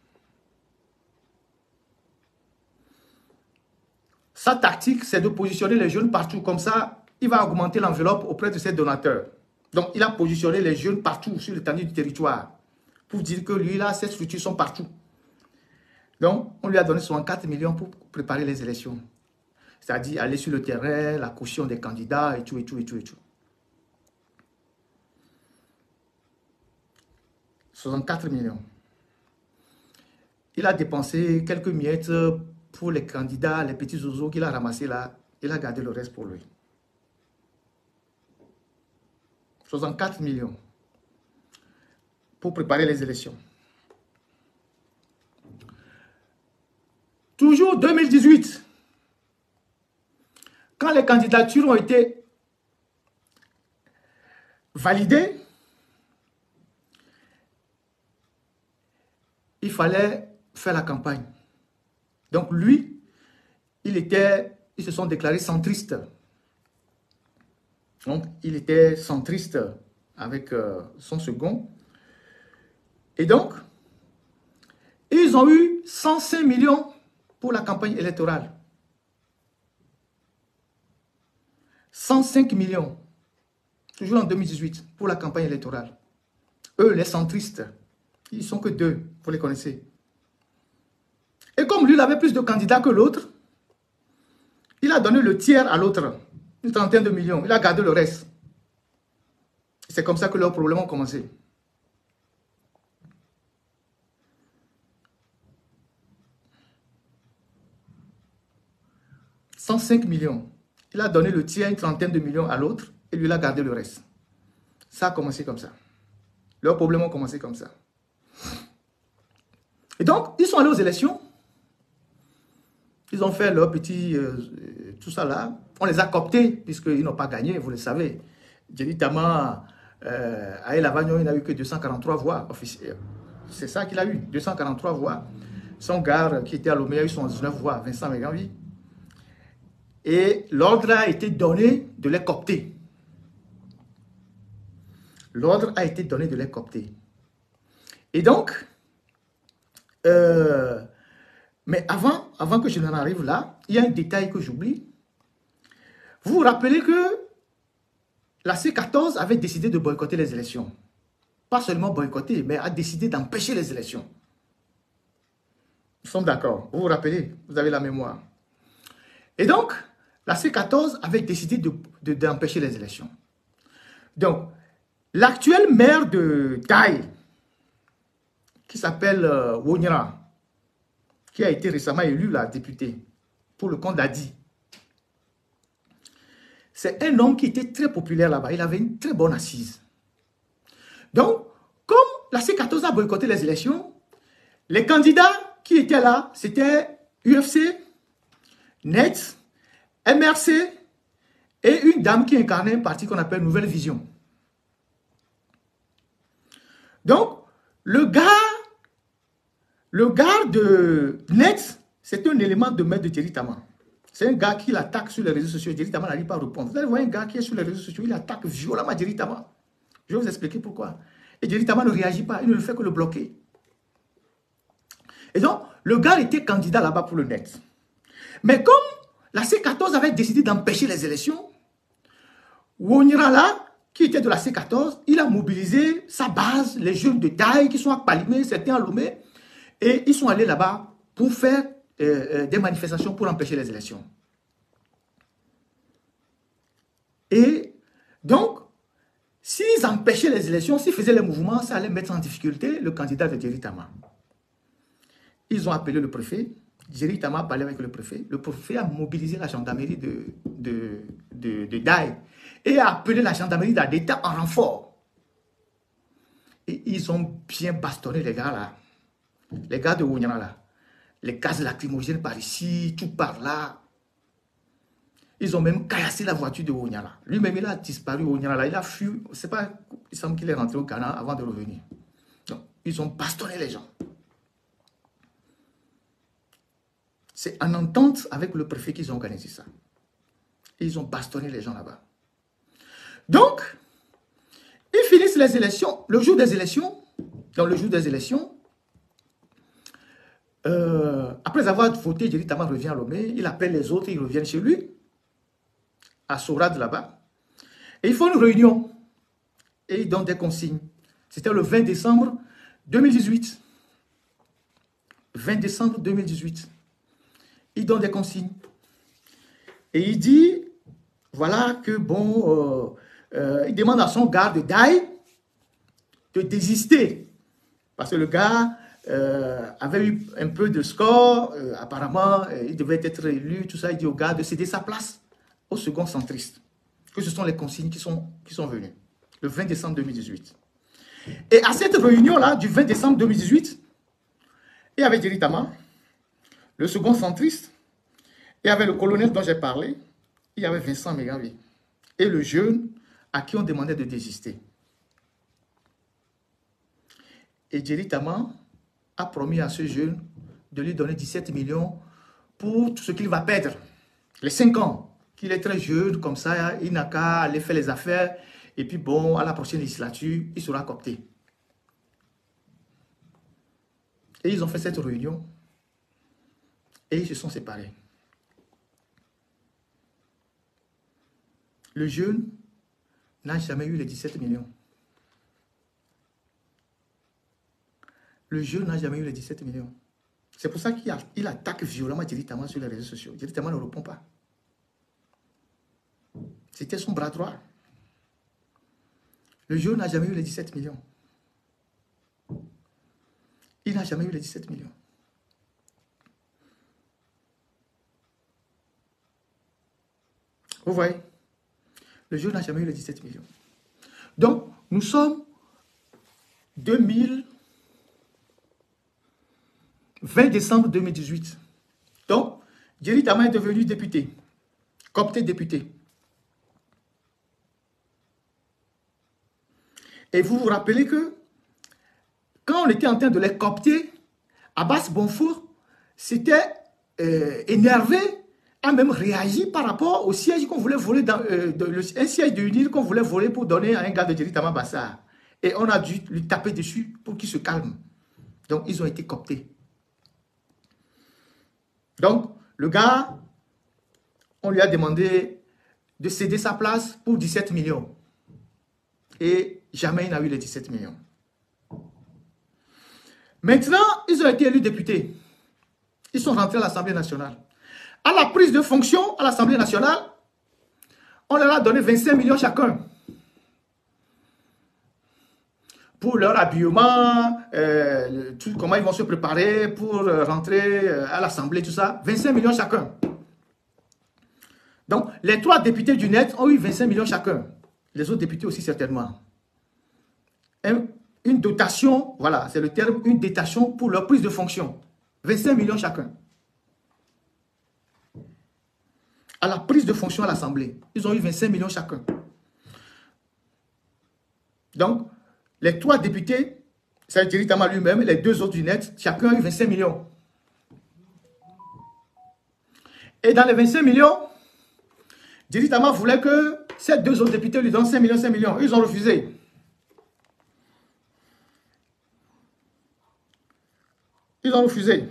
Sa tactique, c'est de positionner les jeunes partout. Comme ça, il va augmenter l'enveloppe auprès de ses donateurs. Donc, il a positionné les jeunes partout sur l'étendue du territoire. Pour dire que lui, là, ses structures sont partout. Donc, on lui a donné soixante-quatre millions pour préparer les élections. C'est-à-dire aller sur le terrain, la caution des candidats et tout, et tout, et tout, et tout. soixante-quatre millions. Il a dépensé quelques miettes pour les candidats, les petits oiseaux qu'il a ramassés là. Il a gardé le reste pour lui. soixante-quatre millions pour préparer les élections. les candidatures ont été validées, il fallait faire la campagne. Donc lui, il était, ils se sont déclarés centristes. Donc il était centriste avec euh, son second. Et donc, ils ont eu cent cinq millions pour la campagne électorale. cent cinq millions, toujours en deux mille dix-huit, pour la campagne électorale. Eux, les centristes, ils ne sont que deux, vous les connaissez. Et comme lui, il avait plus de candidats que l'autre, il a donné le tiers à l'autre, une trentaine de millions. Il a gardé le reste. C'est comme ça que leurs problèmes ont commencé. cent cinq millions. Il a donné le tiers, une trentaine de millions à l'autre, et lui, il a gardé le reste. Ça a commencé comme ça. Leurs problèmes ont commencé comme ça. Et donc, ils sont allés aux élections. Ils ont fait leur petit... Euh, tout ça là. On les a cooptés, puisqu'ils n'ont pas gagné, vous le savez. Djeri Tama, euh, à El Avagnon, il n'a eu que deux cent quarante-trois voix officielles. C'est ça qu'il a eu, deux cent quarante-trois voix. Son gars qui était à Lomé a eu soixante-dix-neuf voix, Vincent Meganvi. Et l'ordre a été donné de les coopter. L'ordre a été donné de les coopter. Et donc, euh, mais avant, avant que je n'en arrive là, il y a un détail que j'oublie. Vous vous rappelez que la C quatorze avait décidé de boycotter les élections. Pas seulement boycotter, mais a décidé d'empêcher les élections. Nous sommes d'accord. Vous vous rappelez, vous avez la mémoire. Et donc, la C quatorze avait décidé de, de, d'empêcher les élections. Donc, l'actuel maire de Taï, qui s'appelle euh, Wonyara, qui a été récemment élu la députée pour le compte d'Adi. C'est un homme qui était très populaire là-bas. Il avait une très bonne assise. Donc, comme la C quatorze a boycotté les élections, les candidats qui étaient là, c'était U F C, N E T, M R C et une dame qui incarnait un parti qu'on appelle Nouvelle Vision. Donc, le gars, le gars de N E T, c'est un élément de maître de Djeri Tama. C'est un gars qui l'attaque sur les réseaux sociaux. Djeri Tama n'arrive pas à répondre. Vous allez voir un gars qui est sur les réseaux sociaux, il attaque violemment Djeri Tama. Je vais vous expliquer pourquoi. Et Djeri Tama ne réagit pas, il ne fait que le bloquer. Et donc, le gars était candidat là-bas pour le N E T. Mais comme la C quatorze avait décidé d'empêcher les élections, Wonyara là, qui était de la C quatorze, il a mobilisé sa base, les jeunes de taille qui sont à Palimé, certains à Lomé, et ils sont allés là-bas pour faire euh, euh, des manifestations pour empêcher les élections. Et donc, s'ils empêchaient les élections, s'ils faisaient les mouvements, ça allait mettre en difficulté le candidat de Djeri Tama. Ils ont appelé le préfet. Djeri Tama a parlé avec le préfet. Le préfet a mobilisé la gendarmerie de, de, de, de Daï et a appelé la gendarmerie d'Adeta en renfort. Et ils ont bien bastonné les gars là. Les gars de Wonyara là. Les gaz lacrymogènes par ici, tout par là. Ils ont même caillassé la voiture de Wonyara. Lui-même, il a disparu Wonyara là. Il a fui. C'est pas, il semble qu'il est rentré au Ghana avant de revenir. Donc, ils ont bastonné les gens. C'est en entente avec le préfet qu'ils ont organisé ça. Et ils ont bastonné les gens là-bas. Donc, ils finissent les élections. Le jour des élections, dans le jour des élections, euh, après avoir voté, Djeri Tama revient à Lomé, il appelle les autres, ils reviennent chez lui, à Sorad là-bas. Et ils font une réunion. Et ils donnent des consignes. C'était le vingt décembre deux mille dix-huit. vingt décembre deux mille dix-huit. Il donne des consignes. Et il dit, voilà que bon, euh, euh, il demande à son garde Daï de désister. Parce que le gars euh, avait eu un peu de score, euh, apparemment, euh, il devait être élu, tout ça. Il dit au gars de céder sa place au second centriste. Que ce sont les consignes qui sont, qui sont venues. Le vingt décembre deux mille dix-huit. Et à cette réunion-là, du vingt décembre deux mille dix-huit, il y avait Djeri Tama, le second centriste, et avec le colonel dont j'ai parlé, il y avait Vincent Megavi. Et le jeune à qui on demandait de désister. Et Jerry Tama a promis à ce jeune de lui donner dix-sept millions pour tout ce qu'il va perdre. Les cinq ans, qu'il est très jeune, comme ça, il n'a qu'à aller faire les affaires. Et puis bon, à la prochaine législature, il sera coopté. Et ils ont fait cette réunion. Et ils se sont séparés. Le jeune n'a jamais eu les dix-sept millions. Le jeune n'a jamais eu les dix-sept millions. C'est pour ça qu'il il attaque violemment directement sur les réseaux sociaux. Directement ne répond pas. C'était son bras droit. Le jeune n'a jamais eu les dix-sept millions. Il n'a jamais eu les dix-sept millions. Vous voyez? Le jeune n'a jamais eu les dix-sept millions. Donc, nous sommes deux mille vingt décembre deux mille dix-huit. Donc, Jerry Tama est devenu député, coopté député. Et vous vous rappelez que quand on était en train de les coopter, Abbas Bonfour s'était euh, énervé, a même réagi par rapport au siège qu'on voulait voler, dans, euh, de, le, un siège de l'U N I L qu'on voulait voler pour donner à un gars de Jerry Tama Bassar. Et on a dû lui taper dessus pour qu'il se calme. Donc, ils ont été cooptés. Donc, le gars, on lui a demandé de céder sa place pour dix-sept millions. Et jamais il n'a eu les dix-sept millions. Maintenant, ils ont été élus députés. Ils sont rentrés à l'Assemblée nationale. À la prise de fonction à l'Assemblée nationale, on leur a donné vingt-cinq millions chacun. Pour leur habillement, euh, tout, comment ils vont se préparer pour euh, rentrer euh, à l'Assemblée, tout ça. vingt-cinq millions chacun. Donc, les trois députés du Net ont eu vingt-cinq millions chacun. Les autres députés aussi certainement. Un, une dotation, voilà, c'est le terme, une dotation pour leur prise de fonction. vingt-cinq millions chacun. À la prise de fonction à l'Assemblée, ils ont eu vingt-cinq millions chacun. Donc, les trois députés, c'est Jerry Tama lui-même, les deux autres du Net, chacun a eu vingt-cinq millions. Et dans les vingt-cinq millions, Jerry Tama voulait que ces deux autres députés lui donnent cinq millions, cinq millions. Ils ont refusé. Ils ont refusé.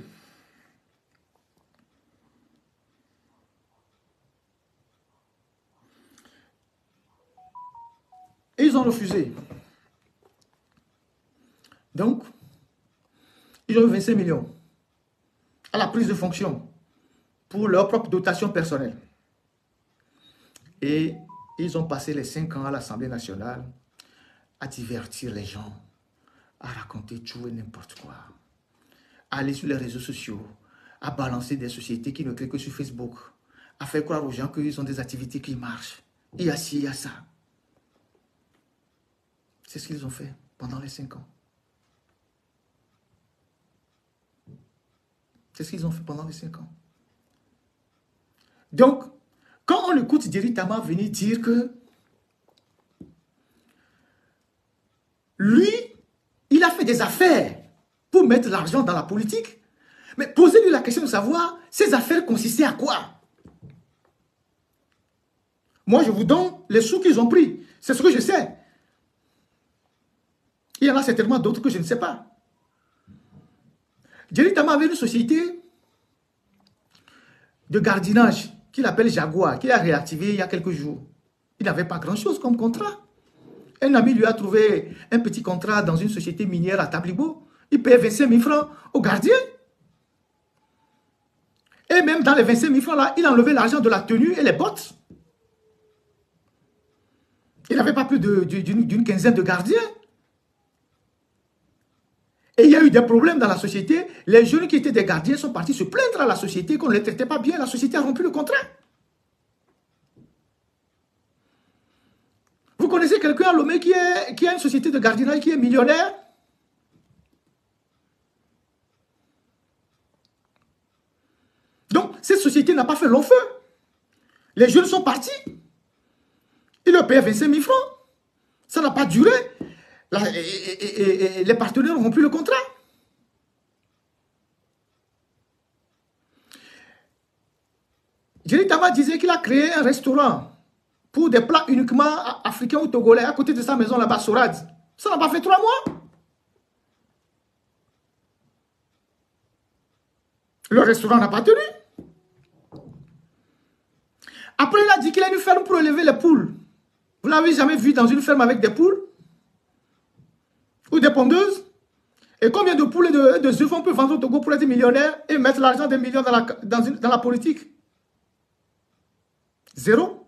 Et ils ont refusé. Donc, ils ont eu vingt-cinq millions à la prise de fonction pour leur propre dotation personnelle. Et ils ont passé les cinq ans à l'Assemblée nationale à divertir les gens, à raconter tout et n'importe quoi, à aller sur les réseaux sociaux, à balancer des sociétés qui ne créent que sur Facebook, à faire croire aux gens qu'ils ont des activités qui marchent. Il y a ci, il y a ça. C'est ce qu'ils ont fait pendant les cinq ans. C'est ce qu'ils ont fait pendant les cinq ans. Donc, quand on écoute Jerry Tama venir dire que lui, il a fait des affaires pour mettre l'argent dans la politique, mais posez-lui la question de savoir, ces affaires consistaient à quoi? Moi, je vous donne les sous qu'ils ont pris. C'est ce que je sais. Il y en a certainement d'autres que je ne sais pas. Jerry Tama avait une société de gardiennage qu'il appelle Jaguar, qu'il a réactivé il y a quelques jours. Il n'avait pas grand-chose comme contrat. Un ami lui a trouvé un petit contrat dans une société minière à Tablibo. Il paye vingt-cinq mille francs au gardien. Et même dans les vingt-cinq mille francs là, il a enlevé l'argent de la tenue et les bottes. Il n'avait pas plus d'une quinzaine de gardiens. Et il y a eu des problèmes dans la société. Les jeunes qui étaient des gardiens sont partis se plaindre à la société qu'on ne les traitait pas bien. La société a rompu le contrat. Vous connaissez quelqu'un à Lomé qui, est, qui a une société de gardiennage qui est millionnaire? Donc, cette société n'a pas fait long feu. Les jeunes sont partis. Il leur paye vingt-cinq mille francs. Ça n'a pas duré. La, et, et, et, et les partenaires n'ont plus le contrat. Jerry Tama disait qu'il a créé un restaurant pour des plats uniquement africains ou togolais à côté de sa maison là-bas, Sorad. Ça n'a pas fait trois mois. Le restaurant n'a pas tenu. Après, il a dit qu'il a une ferme pour élever les poules. Vous l'avez jamais vu dans une ferme avec des poules? Ou des pondeuses? Et combien de poules et de, de œufs on peut vendre au Togo pour être millionnaire et mettre l'argent des millions dans la, dans, une, dans la politique? Zéro.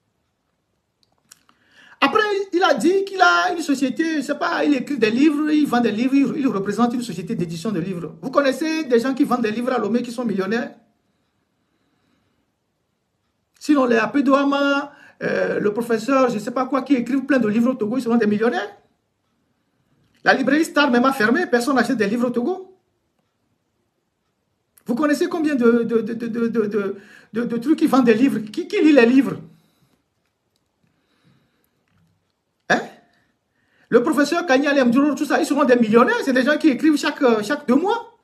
Après, il a dit qu'il a une société, je ne sais pas, il écrit des livres, il vend des livres, il, il représente une société d'édition de livres. Vous connaissez des gens qui vendent des livres à Lomé qui sont millionnaires? Sinon, les A P Doama, euh, le professeur, je ne sais pas quoi, qui écrivent plein de livres au Togo, ils seront des millionnaires. La librairie Star même a fermé, personne n'achète des livres au Togo. Vous connaissez combien de, de, de, de, de, de, de, de trucs qui vendent des livres? Qui, qui lit les livres? Hein? Le professeur Kanyale Mdjouro, tout ça, ils seront des millionnaires. C'est des gens qui écrivent chaque, chaque deux mois.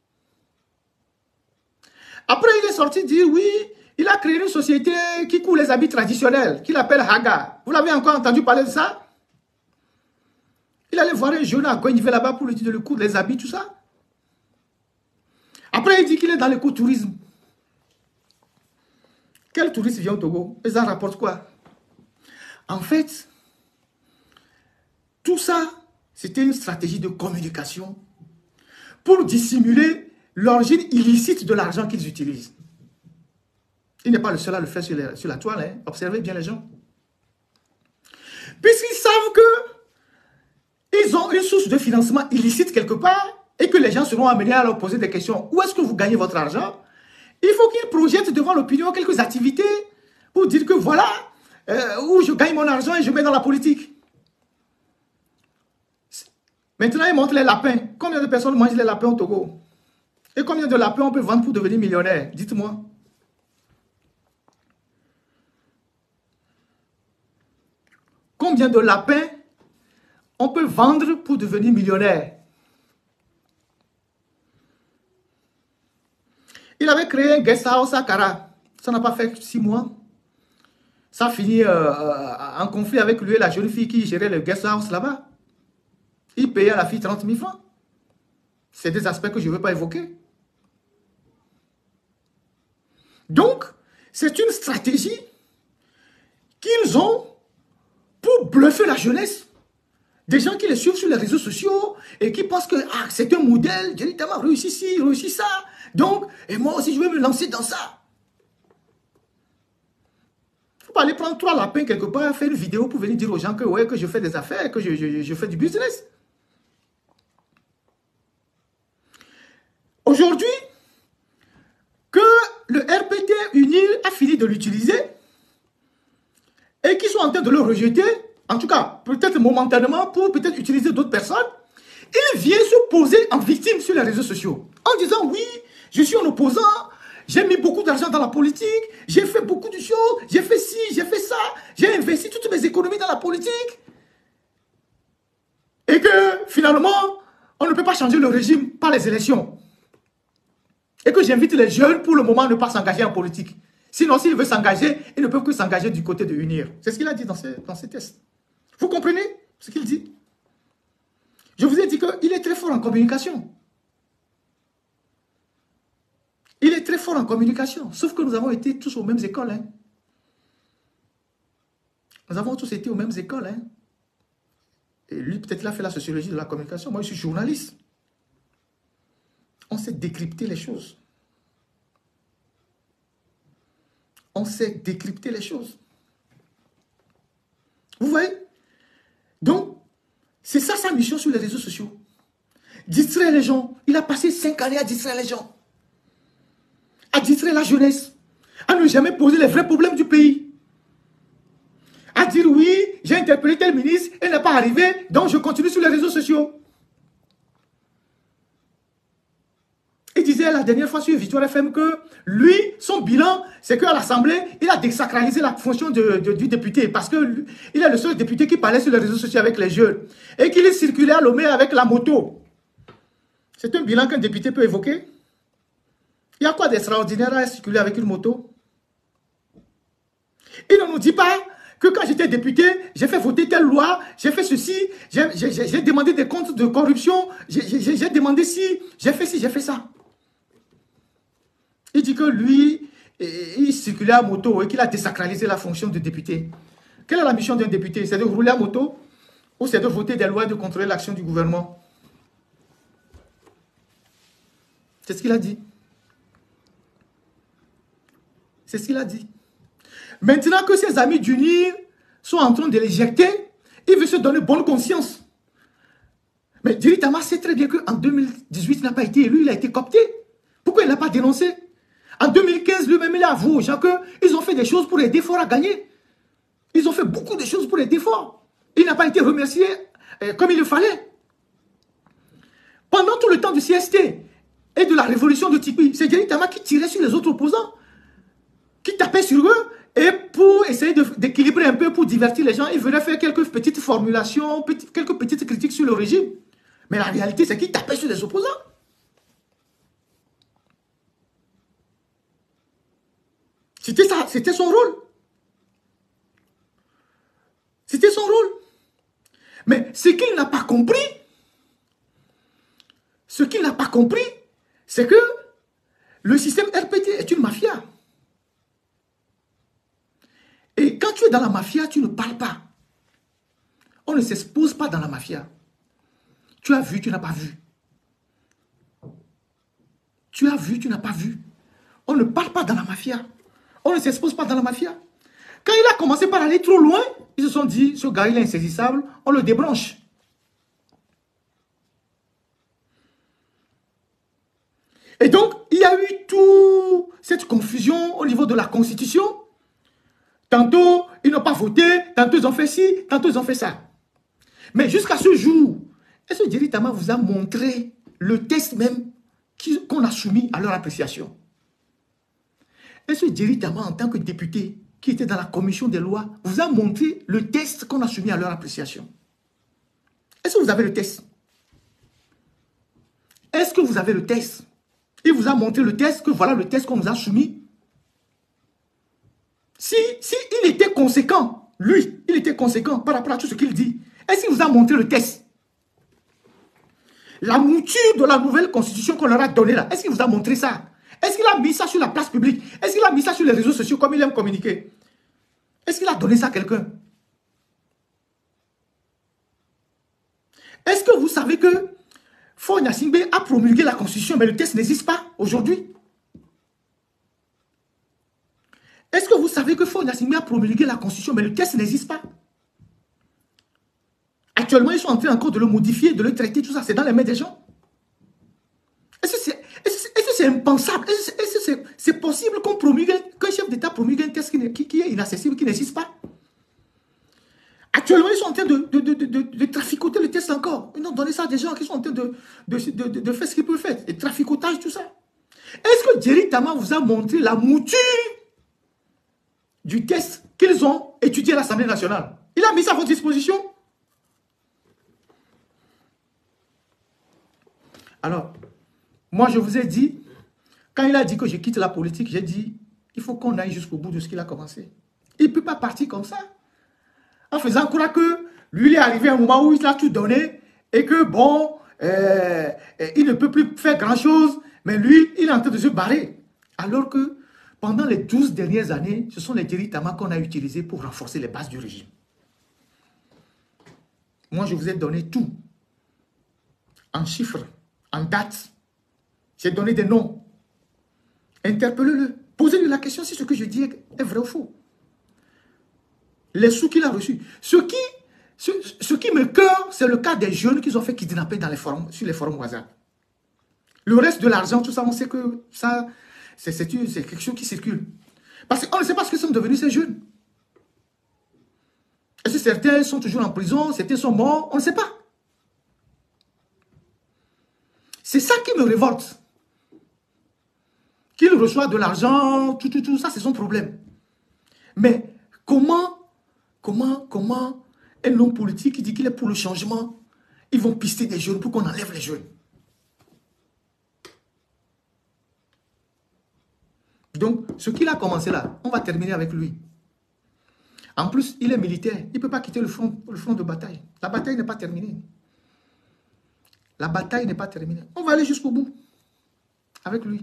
Après, il est sorti dire, oui, il a créé une société qui coule les habits traditionnels, qu'il appelle Haga. Vous l'avez encore entendu parler de ça? Il allait voir un jeune à Gouindivé là-bas pour lui dire de le coudre les habits, tout ça. Après, il dit qu'il est dans l'écotourisme. Quel touriste vient au Togo? Et ça rapporte quoi? En fait, tout ça, c'était une stratégie de communication pour dissimuler l'origine illicite de l'argent qu'ils utilisent. Il n'est pas le seul à le faire sur, les, sur la toile. Hein. Observez bien les gens. Puisqu'ils savent que ils ont une source de financement illicite quelque part et que les gens seront amenés à leur poser des questions. Où est-ce que vous gagnez votre argent? Il faut qu'ils projettent devant l'opinion quelques activités pour dire que voilà euh, où je gagne mon argent et je mets dans la politique. Maintenant, ils montrent les lapins. Combien de personnes mangent les lapins au Togo? Et combien de lapins on peut vendre pour devenir millionnaire? Dites-moi. Combien de lapins on peut vendre pour devenir millionnaire? Il avait créé un guest house à Kara. Ça n'a pas fait six mois. Ça a fini euh, en conflit avec lui et la jeune fille qui gérait le guest house là-bas. Il payait à la fille trente mille francs. C'est des aspects que je ne veux pas évoquer. Donc, c'est une stratégie qu'ils ont pour bluffer la jeunesse. Des gens qui les suivent sur les réseaux sociaux et qui pensent que ah, c'est un modèle, Jerry Tama réussi ci, réussi ça. Donc, et moi aussi, je vais me lancer dans ça. Il ne faut pas aller prendre trois lapins quelque part, faire une vidéo pour venir dire aux gens que, ouais, que je fais des affaires, que je, je, je fais du business. Aujourd'hui, que le R P T UNIR a fini de l'utiliser et qu'ils sont en train de le rejeter, en tout cas, peut-être momentanément, pour peut-être utiliser d'autres personnes, il vient se poser en victime sur les réseaux sociaux. En disant, oui, je suis un opposant, j'ai mis beaucoup d'argent dans la politique, j'ai fait beaucoup de choses, j'ai fait ci, j'ai fait ça, j'ai investi toutes mes économies dans la politique. Et que, finalement, on ne peut pas changer le régime par les élections. Et que j'invite les jeunes, pour le moment, à ne pas s'engager en politique. Sinon, s'ils veulent s'engager, ils ne peuvent que s'engager du côté de UNIR. C'est ce qu'il a dit dans ces, dans ces tests. Vous comprenez ce qu'il dit? Je vous ai dit qu'il est très fort en communication. Il est très fort en communication. Sauf que nous avons été tous aux mêmes écoles. Hein. Nous avons tous été aux mêmes écoles. Hein. Et lui, peut-être, il a fait la sociologie de la communication. Moi, je suis journaliste. On sait décrypter les choses. On sait décrypter les choses. Vous voyez? Donc, c'est ça sa mission sur les réseaux sociaux. Distraire les gens. Il a passé cinq années à distraire les gens. À distraire la jeunesse. À ne jamais poser les vrais problèmes du pays. À dire oui, j'ai interpellé tel ministre, elle n'est pas arrivée, donc je continue sur les réseaux sociaux. Il disait disais la dernière fois sur Victoire F M que lui, son bilan, c'est qu'à l'Assemblée, il a désacralisé la fonction de, de, du député parce qu'il est le seul député qui parlait sur les réseaux sociaux avec les jeunes et qu'il circulait à Lomé avec la moto. C'est un bilan qu'un député peut évoquer. Il y a quoi d'extraordinaire à circuler avec une moto? Il ne nous dit pas que quand j'étais député, j'ai fait voter telle loi, j'ai fait ceci, j'ai demandé des comptes de corruption, j'ai demandé ci, j'ai fait ci, j'ai fait ça. Il dit que lui, il circulait à moto et qu'il a désacralisé la fonction de député. Quelle est la mission d'un député? C'est de rouler à moto ou c'est de voter des lois et de contrôler l'action du gouvernement? C'est ce qu'il a dit. C'est ce qu'il a dit. Maintenant que ses amis d'Unir sont en train de l'éjecter, il veut se donner bonne conscience. Mais Djeri Tama sait très bien qu'en deux mille dix-huit, il n'a pas été élu, il a été coopté. Pourquoi il n'a pas dénoncé? En deux mille quinze, lui-même, il a avoué aux gens qu'ils ont fait des choses pour aider Fort à gagner. Ils ont fait beaucoup de choses pour aider Fort. Il n'a pas été remercié euh, comme il le fallait. Pendant tout le temps du C S T et de la révolution de Tikwi, c'est Djeri Tama qui tirait sur les autres opposants, qui tapait sur eux. Et pour essayer d'équilibrer un peu, pour divertir les gens, il venait faire quelques petites formulations, petites, quelques petites critiques sur le régime. Mais la réalité, c'est qu'il tapait sur les opposants. C'était ça, c'était son rôle. C'était son rôle. Mais ce qu'il n'a pas compris, ce qu'il n'a pas compris, c'est que le système R P T est une mafia. Et quand tu es dans la mafia, tu ne parles pas. On ne s'expose pas dans la mafia. Tu as vu, tu n'as pas vu. Tu as vu, tu n'as pas vu. On ne parle pas dans la mafia. On ne s'expose pas dans la mafia. Quand il a commencé par aller trop loin, ils se sont dit, ce gars, il est insaisissable, on le débranche. Et donc, il y a eu toute cette confusion au niveau de la Constitution. Tantôt, ils n'ont pas voté, tantôt ils ont fait ci, tantôt ils ont fait ça. Mais jusqu'à ce jour, est-ce que Djeri Tama vous a montré le test même qu'on a soumis à leur appréciation? Est-ce que Djeri Tama, en tant que député qui était dans la commission des lois, vous a montré le test qu'on a soumis à leur appréciation? Est-ce que vous avez le test? Est-ce que vous avez le test? Il vous a montré le test, que voilà le test qu'on nous a soumis. Si, si il était conséquent, lui, il était conséquent par rapport à tout ce qu'il dit, est-ce qu'il vous a montré le test? La mouture de la nouvelle constitution qu'on leur a donnée là, est-ce qu'il vous a montré ça? Est-ce qu'il a mis ça sur la place publique? Est-ce qu'il a mis ça sur les réseaux sociaux comme il aime communiquer? Est-ce qu'il a donné ça à quelqu'un? Est-ce que vous savez que Faure Gnassingbé a promulgué la constitution, mais le test n'existe pas aujourd'hui? Est-ce que vous savez que Faure Gnassingbé a promulgué la constitution, mais le test n'existe pas? Actuellement, ils sont en train encore de le modifier, de le traiter, tout ça, c'est dans les mains des gens. Est-ce que c'est est -ce impensable? Est-ce que c'est possible qu'on promulgue, qu'un chef d'État promulgue un test qui, qui, qui est inaccessible, qui n'existe pas? Actuellement, ils sont en train de, de, de, de, de, de traficoter le test encore. Ils ont donné ça à des gens qui sont en train de, de, de, de, de faire ce qu'ils peuvent faire. Et traficotage, tout ça. Est-ce que Djeri Tama vous a montré la mouture du test qu'ils ont étudié à l'Assemblée nationale? Il a mis ça à votre disposition? Alors, moi, je vous ai dit, quand il a dit que je quitte la politique, j'ai dit, il faut qu'on aille jusqu'au bout de ce qu'il a commencé. Il ne peut pas partir comme ça. En faisant croire que lui, il est arrivé à un moment où il a tout donné et que, bon, euh, il ne peut plus faire grand-chose, mais lui, il est en train de se barrer. Alors que, pendant les douze dernières années, ce sont les Djeri Tama qu'on a utilisés pour renforcer les bases du régime. Moi, je vous ai donné tout. En chiffres, en dates. J'ai donné des noms. Interpellez-le. Posez-lui la question si ce que je dis est vrai ou faux. Les sous qu'il a reçus. Ce qui, ce, ce qui me cœur, c'est le cas des jeunes qu'ils ont fait kidnapper dans les forums, sur les forums WhatsApp. Le reste de l'argent, tout ça, on sait que ça, c'est quelque chose qui circule. Parce qu'on ne sait pas ce que sont devenus ces jeunes. Est-ce que certains sont toujours en prison, certains sont morts, on ne sait pas. C'est ça qui me révolte. reçoit de l'argent, tout, tout, tout, ça c'est son problème. Mais comment, comment, comment un homme politique qui dit qu'il est pour le changement, ils vont pister des jeunes pour qu'on enlève les jeunes? Donc, ce qu'il a commencé là, on va terminer avec lui. En plus, il est militaire. Il ne peut pas quitter le front, le front de bataille. La bataille n'est pas terminée. La bataille n'est pas terminée. On va aller jusqu'au bout avec lui.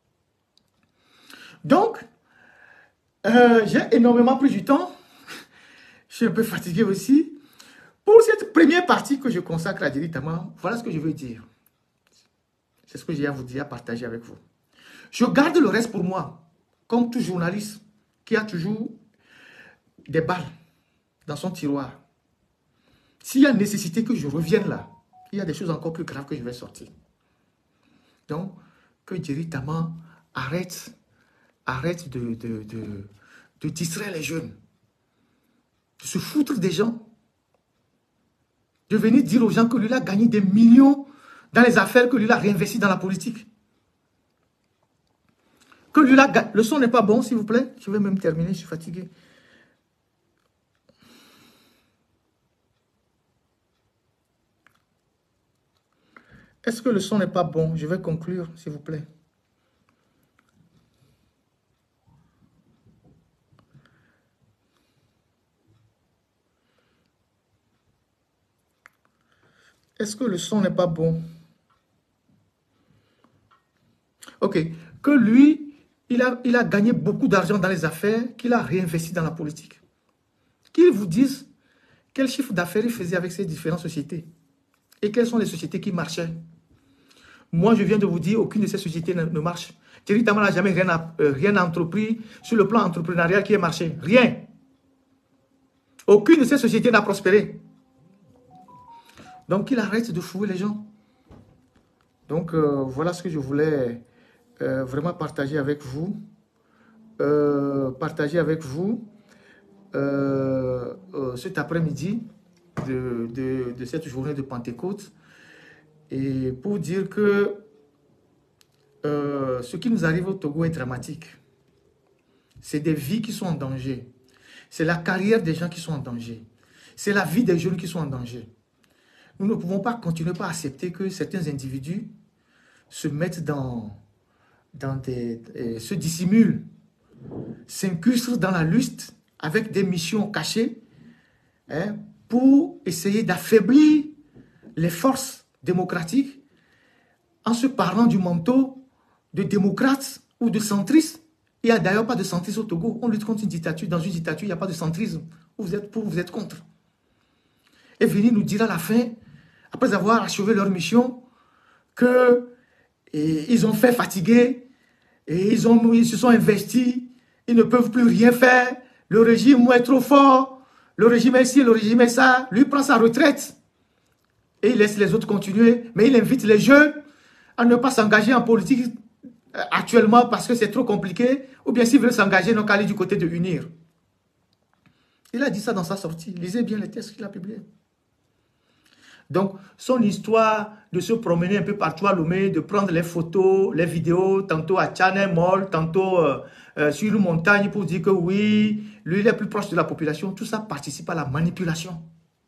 Donc, euh, j'ai énormément pris du temps. Je suis un peu fatigué aussi. Pour cette première partie que je consacre à Djeri Tama, voilà ce que je veux dire. C'est ce que j'ai à vous dire, à partager avec vous. Je garde le reste pour moi, comme tout journaliste qui a toujours des balles dans son tiroir. S'il y a nécessité que je revienne là, il y a des choses encore plus graves que je vais sortir. Donc, que Djeri Tama arrête, arrête de, de, de, de distraire les jeunes, de se foutre des gens, de venir dire aux gens que lui a gagné des millions dans les affaires, que lui a réinvesti dans la politique. Que lui a... Le son n'est pas bon, s'il vous plaît. Je vais même terminer, je suis fatigué. Est-ce que le son n'est pas bon? Je vais conclure, s'il vous plaît. Est-ce que le son n'est pas bon? Ok. Que lui, il a, il a gagné beaucoup d'argent dans les affaires, qu'il a réinvesti dans la politique. Qu'il vous dise quel chiffre d'affaires il faisait avec ces différentes sociétés. Et quelles sont les sociétés qui marchaient. Moi, je viens de vous dire, aucune de ces sociétés ne, ne marche. Djeri Tama n'a jamais rien, à, euh, rien entrepris sur le plan entrepreneurial qui ait marché. Rien. Aucune de ces sociétés n'a prospéré. Donc, il arrête de fouer les gens. Donc, euh, voilà ce que je voulais euh, vraiment partager avec vous. Euh, partager avec vous euh, euh, cet après-midi de, de, de cette journée de Pentecôte. Et pour dire que euh, ce qui nous arrive au Togo est dramatique. C'est des vies qui sont en danger. C'est la carrière des gens qui sont en danger. C'est la vie des jeunes qui sont en danger. Nous ne pouvons pas continuer à accepter que certains individus se mettent dans, dans des... Euh, se dissimulent, s'incrustent dans la lutte avec des missions cachées hein, pour essayer d'affaiblir les forces démocratiques en se parlant du manteau de démocrates ou de centristes. Il n'y a d'ailleurs pas de centrisme au Togo. On lutte contre une dictature. Dans une dictature, il n'y a pas de centrisme. Vous êtes pour, vous êtes contre. Et venir nous dire à la fin, après avoir achevé leur mission, qu'ils ont fait fatiguer, et ils, ont, ils se sont investis, ils ne peuvent plus rien faire, le régime est trop fort, le régime est ci, le régime est ça, lui prend sa retraite. Et il laisse les autres continuer, mais il invite les jeunes à ne pas s'engager en politique actuellement parce que c'est trop compliqué, ou bien s'ils veulent s'engager, donc aller du côté de Unir. Il a dit ça dans sa sortie. Lisez bien les textes qu'il a publiés. Donc, son histoire de se promener un peu partout à Lomé, de prendre les photos, les vidéos, tantôt à Channel Mall, tantôt euh, euh, sur une montagne pour dire que oui, lui, il est plus proche de la population, tout ça participe à la manipulation.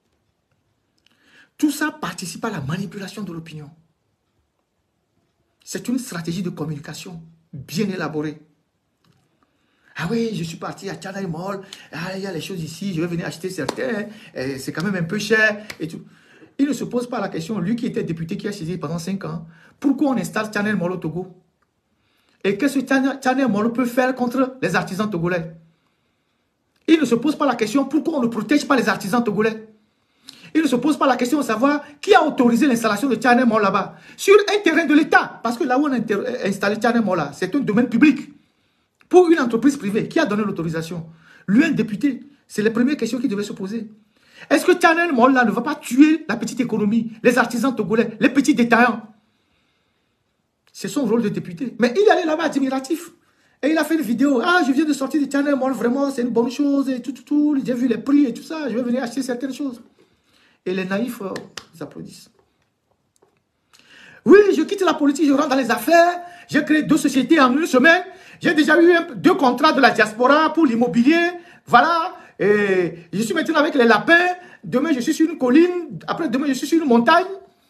Tout ça participe à la manipulation de l'opinion. C'est une stratégie de communication bien élaborée. Ah oui, je suis parti à Channel Mall, ah, il y a les choses ici, je vais venir acheter certains, c'est quand même un peu cher et tout. Il ne se pose pas la question, lui qui était député, qui a siégé pendant cinq ans, pourquoi on installe Channel Mall au Togo? Et qu'est-ce que Channel Mall peut faire contre les artisans togolais? Il ne se pose pas la question, pourquoi on ne protège pas les artisans togolais? Il ne se pose pas la question de savoir qui a autorisé l'installation de Channel Mall là-bas. Sur un terrain de l'État, parce que là où on a installé Channel Mall là, c'est un domaine public. Pour une entreprise privée, qui a donné l'autorisation? Lui, un député, c'est les premières questions qu'il devait se poser. Est-ce que Channel Mall là ne va pas tuer la petite économie, les artisans togolais, les petits détaillants? C'est son rôle de député. Mais il allait là-bas admiratif. Et il a fait une vidéo. Ah, je viens de sortir de Channel Mall, vraiment, c'est une bonne chose. Et tout, tout, tout. J'ai vu les prix et tout ça. Je vais venir acheter certaines choses. Et les naïfs, oh, ils applaudissent. Oui, je quitte la politique, je rentre dans les affaires. J'ai créé deux sociétés en une semaine. J'ai déjà eu un, deux contrats de la diaspora pour l'immobilier. Voilà. Et je suis maintenant avec les lapins. Demain, je suis sur une colline. Après, demain, je suis sur une montagne.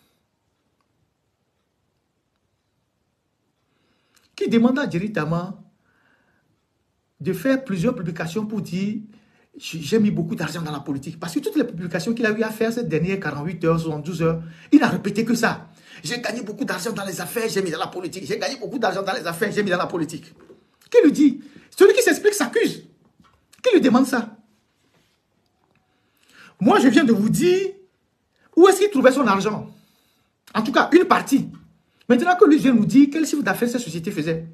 Qui demande à Jerry Tama de faire plusieurs publications pour dire j'ai mis beaucoup d'argent dans la politique. Parce que toutes les publications qu'il a eu à faire ces dernières quarante-huit heures, soixante-douze heures, il n'a répété que ça. J'ai gagné beaucoup d'argent dans les affaires, j'ai mis dans la politique. J'ai gagné beaucoup d'argent dans les affaires, j'ai mis dans la politique. Qui lui dit? Celui qui s'explique s'accuse. Qui lui demande ça? Moi, je viens de vous dire où est-ce qu'il trouvait son argent. En tout cas, une partie. Maintenant que lui vient nous dire quel chiffre d'affaires cette société faisait.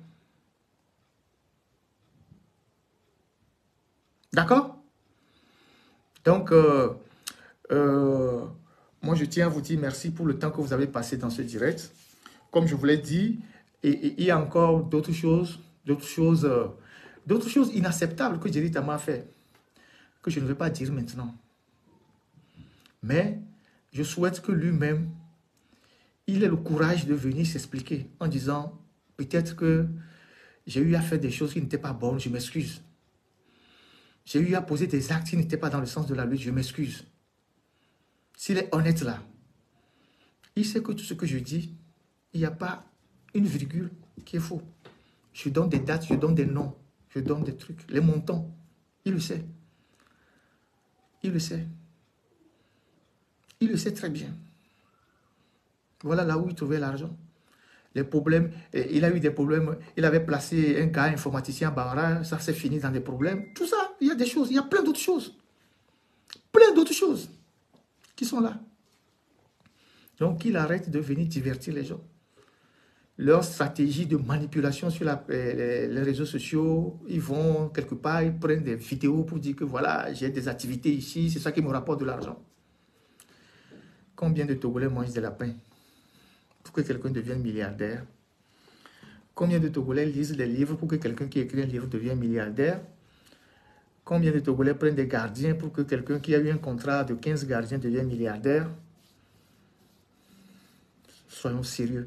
D'accord? Donc, euh, euh, moi, je tiens à vous dire merci pour le temps que vous avez passé dans ce direct. Comme je vous l'ai dit, et, et, il y a encore d'autres choses, d'autres choses, euh, d'autres choses inacceptables que Jerry Tama a fait, que je ne vais pas dire maintenant. Mais je souhaite que lui-même, il ait le courage de venir s'expliquer en disant, peut-être que j'ai eu à faire des choses qui n'étaient pas bonnes, je m'excuse. J'ai eu à poser des actes qui n'étaient pas dans le sens de la lutte, je m'excuse. S'il est honnête là, il sait que tout ce que je dis, il n'y a pas une virgule qui est faux. Je donne des dates, je donne des noms, je donne des trucs, les montants. Il le sait. Il le sait. Il le sait très bien. Voilà là où il trouvait l'argent. Les problèmes, il a eu des problèmes, il avait placé un gars informaticien à Bangara, ça s'est fini dans des problèmes. Tout ça, il y a des choses, il y a plein d'autres choses. Plein d'autres choses qui sont là. Donc, il arrête de venir divertir les gens. Leur stratégie de manipulation sur la, les, les réseaux sociaux, ils vont quelque part, ils prennent des vidéos pour dire que voilà, j'ai des activités ici, c'est ça qui me rapporte de l'argent. Combien de Togolais mangent des lapins pour que quelqu'un devienne milliardaire? Combien de Togolais lisent des livres pour que quelqu'un qui écrit un livre devienne milliardaire? Combien de Togolais prennent des gardiens pour que quelqu'un qui a eu un contrat de quinze gardiens devienne milliardaire? Soyons sérieux.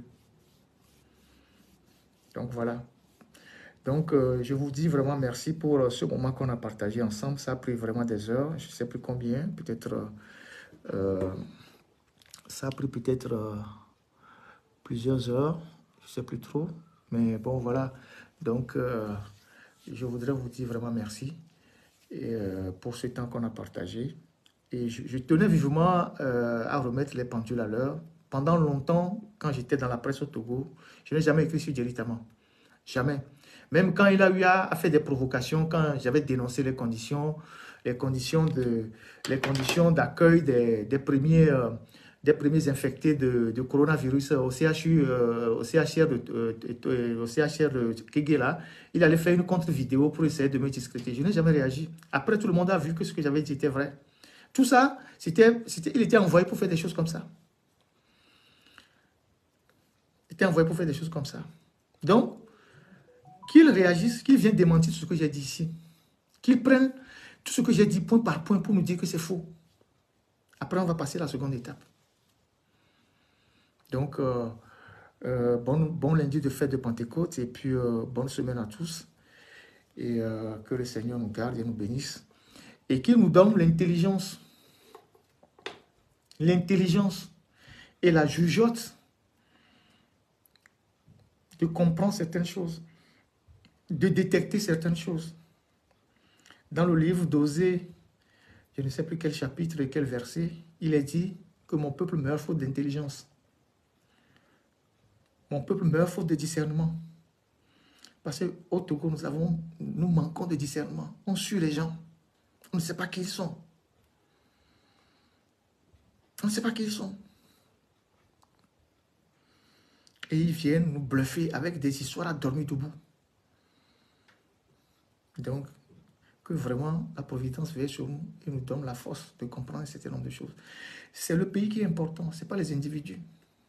Donc voilà. Donc euh, je vous dis vraiment merci pour euh, ce moment qu'on a partagé ensemble. Ça a pris vraiment des heures. Je ne sais plus combien. Peut-être... Euh, ça a pris peut-être euh, plusieurs heures. Je ne sais plus trop. Mais bon, voilà. Donc, euh, je voudrais vous dire vraiment merci et, euh, pour ce temps qu'on a partagé. Et je, je tenais vivement euh, à remettre les pendules à l'heure. Pendant longtemps, quand j'étais dans la presse au Togo, je n'ai jamais écrit sur Jerry Tama. Jamais. Même quand il a eu à, à faire des provocations, quand j'avais dénoncé les conditions, les conditions de, les conditions d'accueil des, des premiers... Euh, des premiers infectés de, de coronavirus au C H U, euh, au C H R de, euh, au C H R de Kegela, il allait faire une contre-vidéo pour essayer de me discréditer. Je n'ai jamais réagi. Après, tout le monde a vu que ce que j'avais dit était vrai. Tout ça, c'était, c'était, il était envoyé pour faire des choses comme ça. Il était envoyé pour faire des choses comme ça. Donc, qu'il réagisse, qu'il vienne démentir tout ce que j'ai dit ici. Qu'il prenne tout ce que j'ai dit point par point pour nous dire que c'est faux. Après, on va passer à la seconde étape. Donc, euh, euh, bon, bon lundi de fête de Pentecôte et puis euh, bonne semaine à tous. Et euh, que le Seigneur nous garde et nous bénisse. Et qu'il nous donne l'intelligence. L'intelligence et la jugeote de comprendre certaines choses. De détecter certaines choses. Dans le livre d'Osée, je ne sais plus quel chapitre et quel verset, il est dit que mon peuple meurt faute d'intelligence. Mon peuple meurt faute de discernement. Parce qu'au Togo, nous, avons, nous manquons de discernement. On suit les gens. On ne sait pas qui ils sont. On ne sait pas qui ils sont. Et ils viennent nous bluffer avec des histoires à dormir debout. Donc, que vraiment la providence veille sur nous et nous donne la force de comprendre un certain nombre de choses. C'est le pays qui est important, ce n'est pas les individus.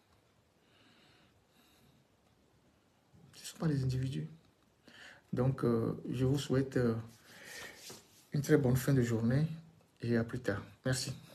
Ce ne sont pas les individus. Donc, euh, je vous souhaite euh, une très bonne fin de journée et à plus tard. Merci.